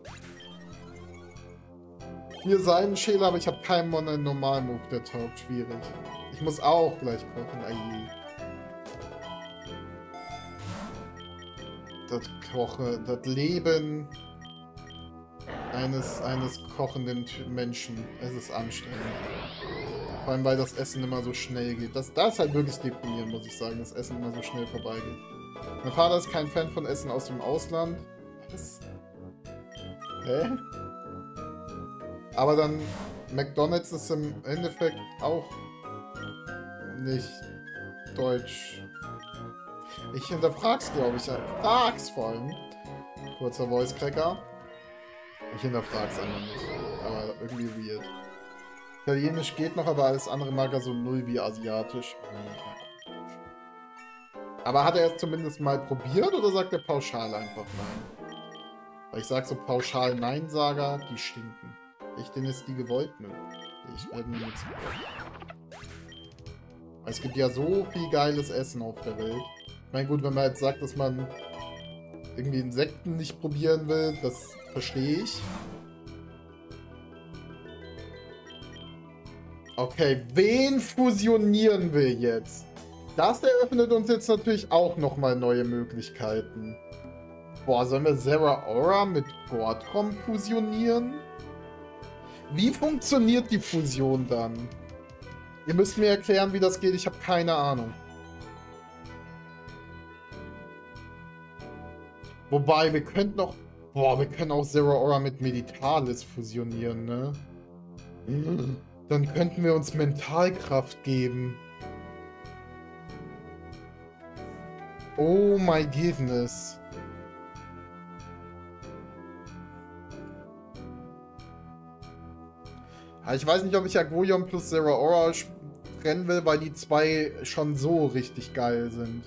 4 Seidenschäler, aber ich habe keinen Normal-Move, der taugt. Schwierig. Ich muss auch gleich kochen. Ai. Das Leben eines kochenden Menschen. Es ist anstrengend. Vor allem, weil das Essen immer so schnell geht. Das ist halt wirklich deprimierend, muss ich sagen, dass Essen immer so schnell vorbeigeht. Mein Vater ist kein Fan von Essen aus dem Ausland. Was? Hä? Aber dann, McDonald's ist im Endeffekt auch nicht deutsch. Ich hinterfrag's, glaube ich. Frag's vor allem. Kurzer Voice Cracker. Ich hinterfrag's einfach nicht. Aber irgendwie weird. Italienisch geht noch, aber alles andere mag er so null wie asiatisch. Aber hat er es zumindest mal probiert oder sagt er pauschal einfach nein? Weil ich sag so pauschal Nein-Sager, die stinken. Ich denn ist die gewollt? Nö. Ich werde mir nichts wollen. Es gibt ja so viel geiles Essen auf der Welt. Ich meine, gut, wenn man jetzt sagt, dass man irgendwie Insekten nicht probieren will, das verstehe ich. Okay, wen fusionieren wir jetzt? Das eröffnet uns jetzt natürlich auch nochmal neue Möglichkeiten. Boah, sollen wir Zeraora mit Gortrom fusionieren? Wie funktioniert die Fusion dann? Ihr müsst mir erklären, wie das geht. Ich habe keine Ahnung. Wobei, wir könnten auch... Boah, wir können auch Zeraora mit Meditalis fusionieren, ne? Dann könnten wir uns Mentalkraft geben. Oh my goodness. Ich weiß nicht, ob ich Agoyon plus Zeraora trennen will, weil die zwei schon so richtig geil sind.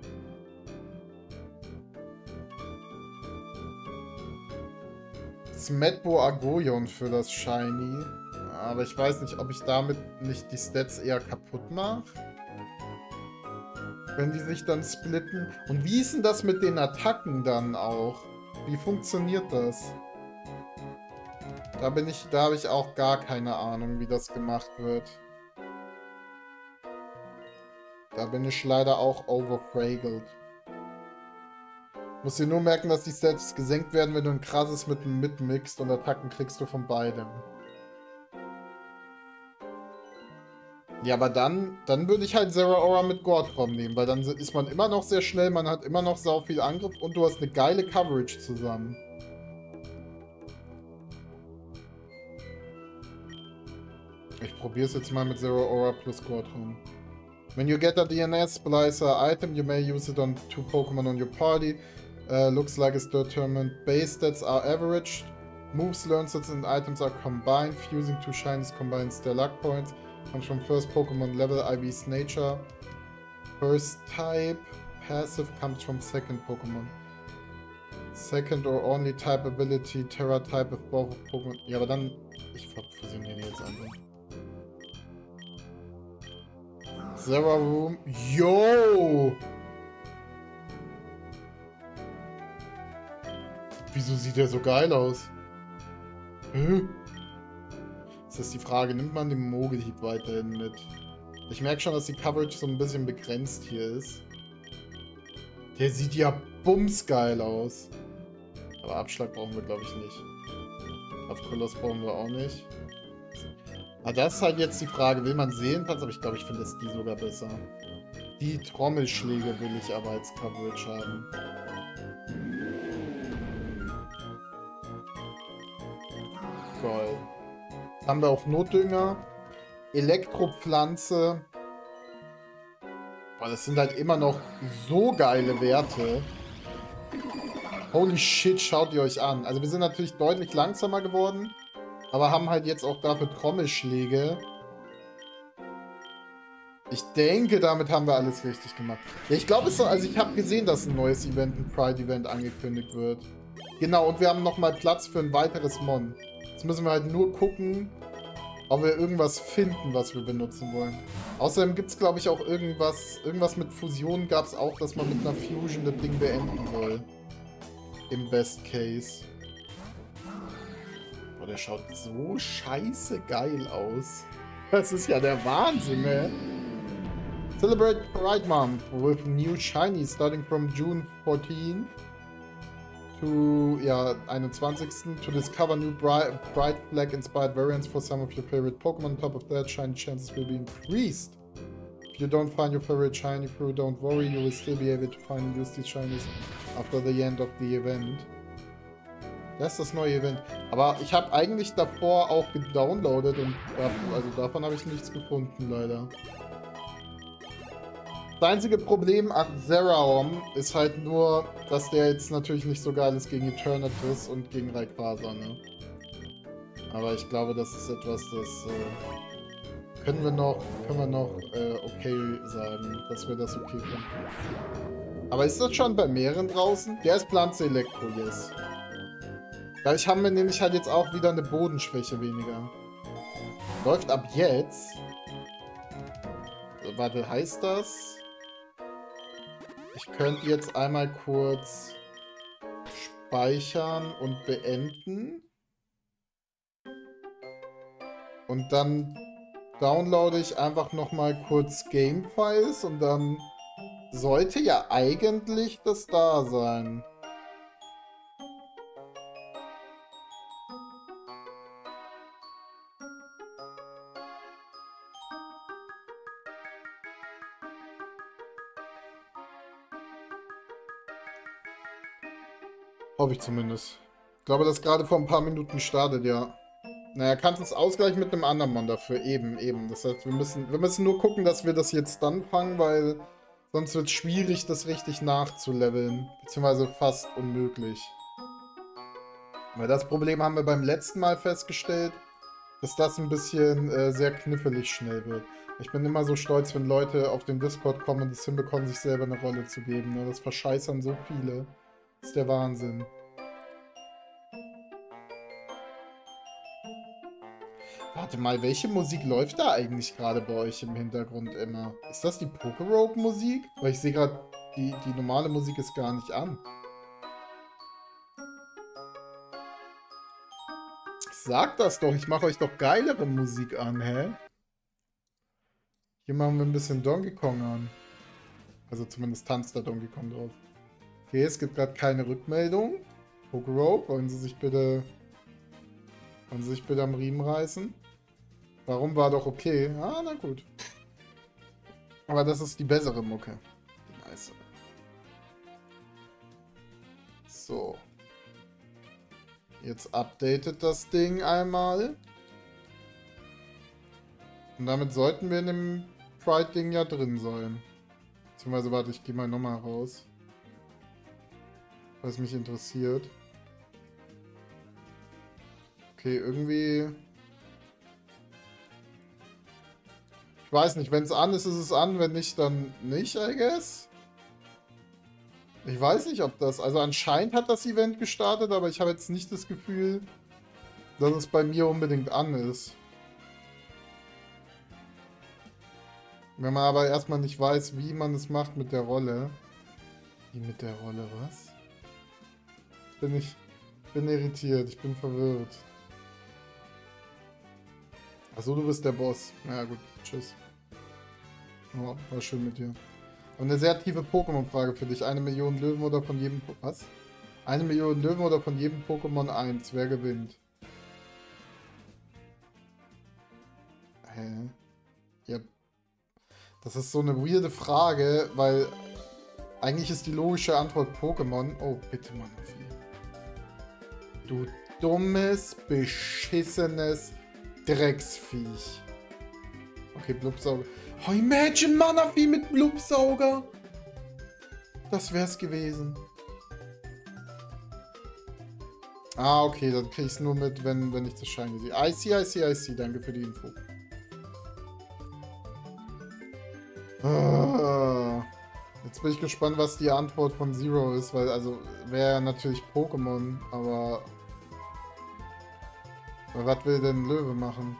Smetbo Argoyon für das Shiny. Aber ich weiß nicht, ob ich damit nicht die Stats eher kaputt mache. Wenn die sich dann splitten. Und wie ist denn das mit den Attacken dann auch? Wie funktioniert das? Da habe ich auch gar keine Ahnung, wie das gemacht wird. Da bin ich leider auch overfraggled. Musst dir nur merken, dass die Stats gesenkt werden, wenn du ein krasses mitmixst und Attacken kriegst du von beidem. Ja, aber dann würde ich halt Zeraora mit Gordrom nehmen, weil dann ist man immer noch sehr schnell, man hat immer noch sau viel Angriff und du hast eine geile Coverage zusammen. Ich probiere es jetzt mal mit Zeraora plus Gordrom. When you get a DNS Splicer item, you may use it on 2 Pokemon on your party. Looks like it's determined. Base stats are averaged. Moves, learn stats and items are combined. Fusing 2 shinies combines their luck points. Comes from first Pokemon level, IV's nature. First type. Passive comes from second Pokemon. Second or only type ability. Terra type of both Pokemon. Ja, aber dann... Ich fusioniere jetzt einfach. Zeraroom. Yo! Wieso sieht der so geil aus? Hä? Das ist die Frage, nimmt man den Mogelhieb weiterhin mit? Ich merke schon, dass die Coverage so ein bisschen begrenzt hier ist. Der sieht ja bumsgeil aus. Aber Abschlag brauchen wir, glaube ich, nicht. Auf Koloss brauchen wir auch nicht. Aber das ist halt jetzt die Frage, will man Seelentanz? Aber ich glaube, ich finde das die sogar besser. Die Trommelschläge will ich aber als Coverage haben. Geil. Haben wir auch Notdünger. Elektropflanze. Boah, das sind halt immer noch so geile Werte. Holy shit, schaut ihr euch an. Also wir sind natürlich deutlich langsamer geworden. Aber haben halt jetzt auch dafür Trommelschläge. Ich denke, damit haben wir alles richtig gemacht. Ja, ich glaube, also ich habe gesehen, dass ein neues Event, ein Pride-Event angekündigt wird. Genau, und wir haben nochmal Platz für ein weiteres Mon. Jetzt müssen wir halt nur gucken, ob wir irgendwas finden, was wir benutzen wollen. Außerdem gibt es, glaube ich, auch irgendwas mit Fusion gab es auch, dass man mit einer Fusion das Ding beenden soll. Im Best Case. Boah, der schaut so scheiße geil aus. Das ist ja der Wahnsinn, ne? Celebrate Pride Month with new shiny starting from June 14 to 21. To discover new bright flag inspired variants for some of your favorite Pokemon. On top of that, shiny chances will be increased. If you don't find your favorite shiny through, don't worry, you will still be able to find and use these shinies after the end of the event. Das ist das neue Event. Aber ich habe eigentlich davor auch gedownloadet und also davon habe ich nichts gefunden, leider. Das einzige Problem an Zeraom ist halt nur, dass der jetzt natürlich nicht so geil ist gegen Eternatus und gegen Rayquaza, ne? Aber ich glaube, das ist etwas, das können wir noch okay sagen, dass wir das okay finden. Aber ist das schon bei mehreren draußen? Der ist Pflanze Elektro, yes. Dadurch haben wir nämlich halt jetzt auch wieder eine Bodenschwäche weniger. Läuft ab jetzt. Warte, heißt das? Ich könnte jetzt einmal kurz speichern und beenden. Und dann downloade ich einfach nochmal kurz Game-Files und dann sollte ja eigentlich das da sein. Hoffe ich zumindest. Ich glaube, das gerade vor ein paar Minuten startet, ja. Naja, kannst es ausgleichen mit einem anderen Mann dafür. Eben. Das heißt, wir müssen nur gucken, dass wir das jetzt dann fangen, weil sonst wird es schwierig, das richtig nachzuleveln. Beziehungsweise fast unmöglich. Weil das Problem haben wir beim letzten Mal festgestellt, dass das ein bisschen sehr knifflig schnell wird. Ich bin immer so stolz, wenn Leute auf den Discord kommen und es hinbekommen, sich selber eine Rolle zu geben. Ne? Das verscheißern so viele. Das ist der Wahnsinn. Warte mal, welche Musik läuft da eigentlich gerade bei euch im Hintergrund immer? Ist das die Pokerogue-Musik? Weil ich sehe gerade, die normale Musik ist gar nicht an. Sagt das doch, ich mache euch doch geilere Musik an, hä? Hier machen wir ein bisschen Donkey Kong an. Also zumindest tanzt da Donkey Kong drauf. Okay, es gibt gerade keine Rückmeldung. Pokerogue, wollen Sie sich bitte am Riemen reißen? Warum war doch okay? Ah, na gut. Aber das ist die bessere Mucke. Die nice. So. Jetzt updatet das Ding einmal. Und damit sollten wir in dem Pride-Ding ja drin sein. Beziehungsweise, warte, ich gehe mal nochmal raus. Was mich interessiert. Okay, irgendwie... Ich weiß nicht, wenn es an ist, ist es an. Wenn nicht, dann nicht, I guess. Ich weiß nicht, ob das... Also anscheinend hat das Event gestartet, aber ich habe jetzt nicht das Gefühl, dass es bei mir unbedingt an ist. Wenn man aber erstmal nicht weiß, wie man es macht mit der Rolle. Wie mit der Rolle, was? Bin irritiert, ich bin verwirrt. Achso, du bist der Boss. Na ja, gut, tschüss. Oh, war schön mit dir. Und eine sehr tiefe Pokémon-Frage für dich. 1 Million Löwen oder von jedem... Was? 1 Million Löwen oder von jedem Pokémon 1? Wer gewinnt? Hä? Ja. Das ist so eine weirde Frage, weil... Eigentlich ist die logische Antwort Pokémon. Oh, bitte, Manaphy. Du dummes, beschissenes Drecksviech. Okay, Blubsauger. Oh, imagine Manaphy mit Blubsauger. Das wär's gewesen. Ah, okay, dann krieg ich's nur mit, wenn ich das Shiny sehe. I see. Danke für die Info. Jetzt bin ich gespannt, was die Antwort von Zero ist, weil, also, wäre natürlich Pokémon, aber... Was will denn Löwe machen?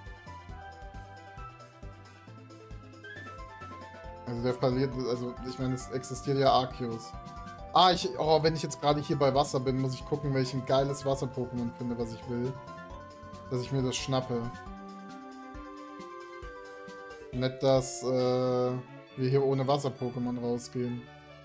Also der verliert, also ich meine, es existiert ja Arceus. Ah, wenn ich jetzt gerade hier bei Wasser bin, muss ich gucken, welchen geiles Wasser-Pokémon finde, was ich will. Dass ich mir das schnappe. Nicht, dass wir hier ohne Wasser-Pokémon rausgehen.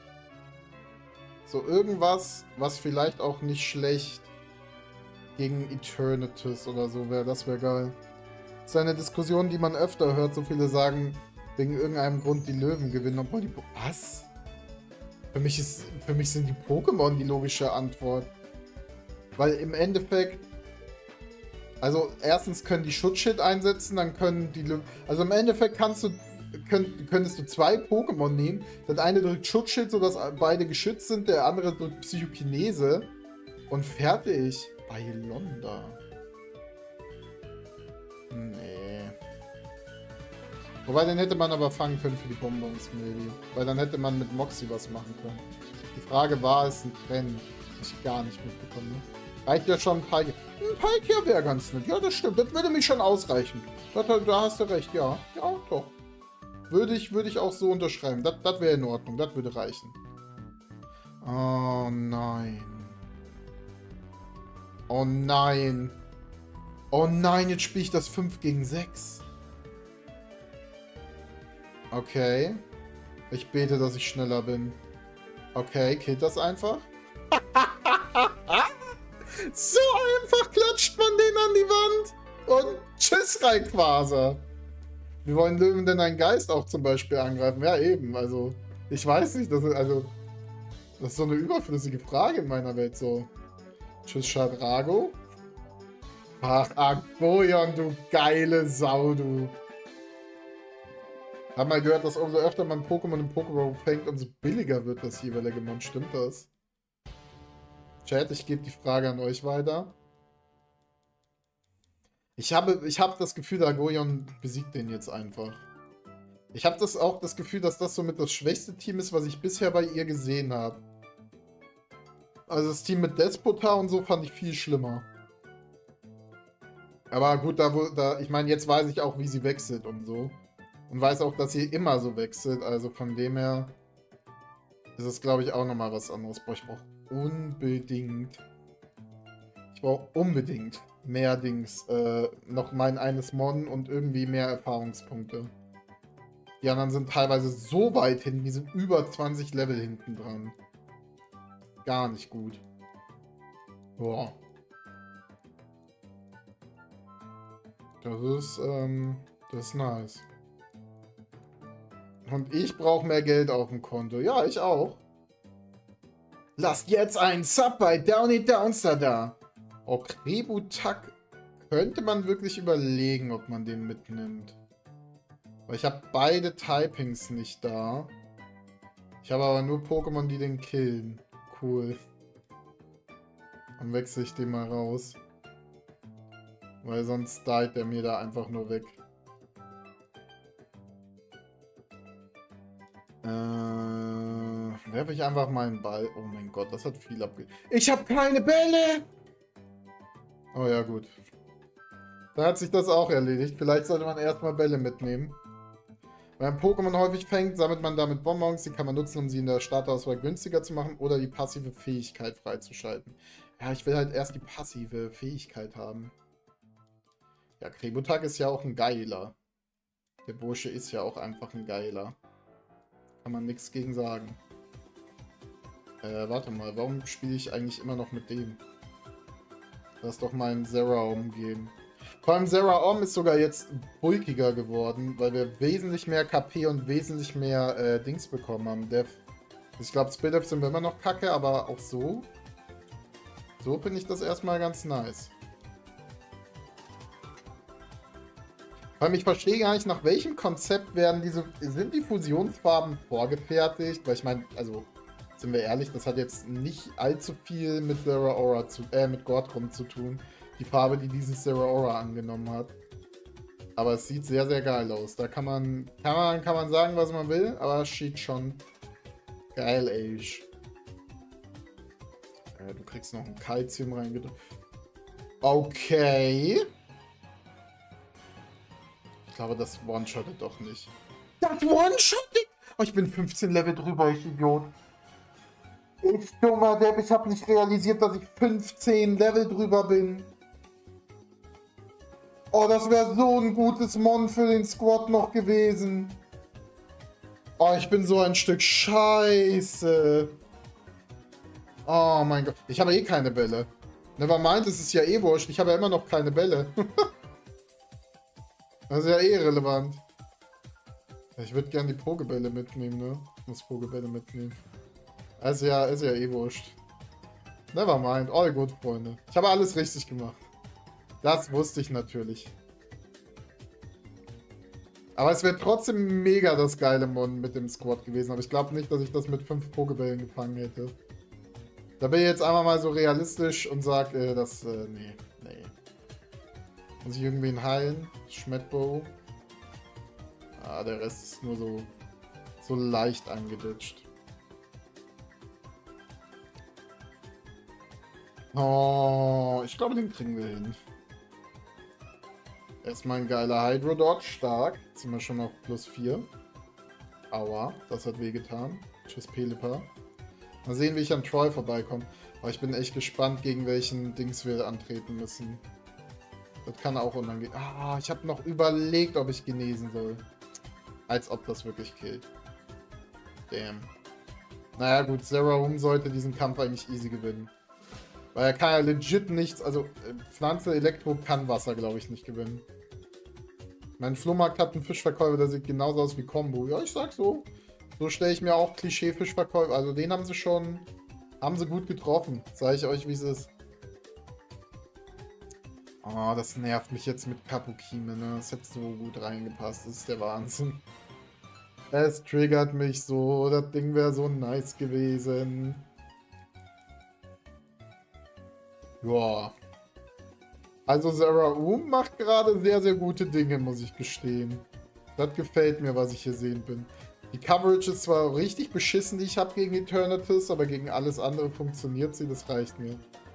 So irgendwas, was vielleicht auch nicht schlecht gegen Eternatus oder so wäre. Das wäre geil. Das ist eine Diskussion, die man öfter hört. So viele sagen, wegen irgendeinem Grund die Löwen gewinnen, obwohl die... Was? Für mich sind die Pokémon die logische Antwort. Weil im Endeffekt... Also erstens können die Schutzschild einsetzen, dann können die Löwen... Also im Endeffekt könntest du 2 Pokémon nehmen. Das eine drückt Schutzschild, sodass beide geschützt sind. Der andere drückt Psychokinese. Und fertig. Bylonda. Nee. Wobei, den hätte man aber fangen können für die Bonbons, maybe. Weil dann hätte man mit Moxie was machen können. Die Frage war, es ein Trend? Ich gar nicht mitbekommen, ne? Reicht ja schon ein Palkia. Ein Palkia wäre ganz nett. Ja, das stimmt. Das würde mich schon ausreichen. Da hast du recht, ja. Ja, doch. Würde ich auch so unterschreiben. Das wäre in Ordnung. Das würde reichen. Oh nein. Oh nein. Oh nein, jetzt spiele ich das 5 gegen 6. Okay. Ich bete, dass ich schneller bin. Okay, killt das einfach. So einfach klatscht man den an die Wand. Und tschüss, Rayquaza. Wie wollen Löwen denn einen Geist auch zum Beispiel angreifen? Ja, eben. Also, ich weiß nicht. Das ist so eine überflüssige Frage in meiner Welt. So. Tschüss, Shadrago. Ach, Agoyon, du geile Sau, du. Hab mal gehört, dass umso öfter man Pokémon im Pokémon fängt, umso billiger wird das jeweilige Mon. Stimmt das? Chat, ich gebe die Frage an euch weiter. Ich hab das Gefühl, Dragoion besiegt den jetzt einfach. Ich habe auch das Gefühl, dass das somit das schwächste Team ist, was ich bisher bei ihr gesehen habe. Also das Team mit Despota und so fand ich viel schlimmer. Aber gut, ich meine, jetzt weiß ich auch, wie sie wechselt und so. Und weiß auch, dass sie immer so wechselt. Also von dem her ist es, glaube ich, auch nochmal was anderes. Boah, ich brauche unbedingt mehr Dings. Noch mein eines Mon und irgendwie mehr Erfahrungspunkte. Die anderen sind teilweise so weit hinten, die sind über 20 Level hinten dran. Gar nicht gut. Boah. Das ist nice. Und ich brauche mehr Geld auf dem Konto. Ja, ich auch. Lasst jetzt einen Sub bei Downy Downster da. Oh, Krebutak könnte man wirklich überlegen, ob man den mitnimmt. Weil ich habe beide Typings nicht da. Ich habe aber nur Pokémon, die den killen. Cool. Dann wechsle ich den mal raus. Weil sonst diet der mir da einfach nur weg. Werfe ich einfach meinen Ball. Oh mein Gott, das hat viel abge... Ich habe keine Bälle! Oh ja, gut. Da hat sich das auch erledigt. Vielleicht sollte man erstmal Bälle mitnehmen. Wenn man Pokémon häufig fängt, sammelt man damit Bonbons. Die kann man nutzen, um sie in der Startauswahl günstiger zu machen oder die passive Fähigkeit freizuschalten. Ja, ich will halt erst die passive Fähigkeit haben. Ja, Krebutak ist ja auch ein Geiler. Der Bursche ist ja auch einfach ein Geiler. Kann man nichts gegen sagen. Warte mal, warum spiele ich eigentlich immer noch mit dem? Lass doch mal einen Zeraom gehen. Vor allem Zeraom ist sogar jetzt bulkiger geworden, weil wir wesentlich mehr KP und wesentlich mehr Dings bekommen haben. Ich glaube, Split-Up sind wir immer noch kacke, aber auch so. So finde ich das erstmal ganz nice. Vor allem, ich verstehe gar nicht, nach welchem Konzept sind die Fusionsfarben vorgefertigt? Weil ich meine, also, sind wir ehrlich, das hat jetzt nicht allzu viel mit Zeraora mit Gordrum zu tun. Die Farbe, die dieses Zeraora angenommen hat. Aber es sieht sehr, sehr geil aus. Da kann man sagen, was man will, aber es sieht schon geil aus. Du kriegst noch ein Calcium reingedrückt. Okay. Ich glaube, das one-shottet doch nicht. Das one-shottet? Oh, ich bin 15 Level drüber, ich Idiot. Ich dummer Depp, ich habe nicht realisiert, dass ich 15 Level drüber bin. Oh, das wäre so ein gutes Mon für den Squad noch gewesen. Oh, ich bin so ein Stück Scheiße. Oh mein Gott. Ich habe eh keine Bälle. Nevermind, es ist ja eh wurscht. Ich habe ja immer noch keine Bälle. Das ist ja eh relevant. Ich würde gerne die Pokebälle mitnehmen, ne? Ich muss Pokebälle mitnehmen. Ist ja eh wurscht. Nevermind. All good, Freunde. Ich habe alles richtig gemacht. Das wusste ich natürlich. Aber es wäre trotzdem mega das geile Mon mit dem Squad gewesen. Aber ich glaube nicht, dass ich das mit 5 Pokebällen gefangen hätte. Da bin ich jetzt einmal mal so realistisch und sage, nee. Muss ich irgendwen heilen? Schmetbo. Ah, der Rest ist nur so leicht angeditscht. Oh, ich glaube, den kriegen wir hin. Erstmal ein geiler Hydro-Dodge, stark. Jetzt sind wir schon auf +4. Aua, das hat wehgetan. Tschüss, Pelipa. Mal sehen, wie ich an Troy vorbeikomme. Aber ich bin echt gespannt, gegen welchen Dings wir antreten müssen. Das kann auch unangenehm. Ah, ich habe noch überlegt, ob ich genesen soll. Als ob das wirklich killt. Damn. Naja gut, Zeraom sollte diesen Kampf eigentlich easy gewinnen. Weil er kann ja legit nichts, also Pflanze, Elektro kann Wasser, glaube ich, nicht gewinnen. Mein Flohmarkt hat einen Fischverkäufer, der sieht genauso aus wie Combo. Ja, ich sag so. So stelle ich mir auch Klischee-Fischverkäufer. Also den haben sie gut getroffen. Sage ich euch, wie es ist. Oh, das nervt mich jetzt mit Kapukime, ne? Das hätte so gut reingepasst. Das ist der Wahnsinn. Es triggert mich so. Das Ding wäre so nice gewesen. Joa. Also Sarah macht gerade sehr, sehr gute Dinge, muss ich gestehen. Das gefällt mir, was ich hier sehen bin. Die Coverage ist zwar richtig beschissen, die ich habe gegen Eternatus, aber gegen alles andere funktioniert sie, das reicht mir.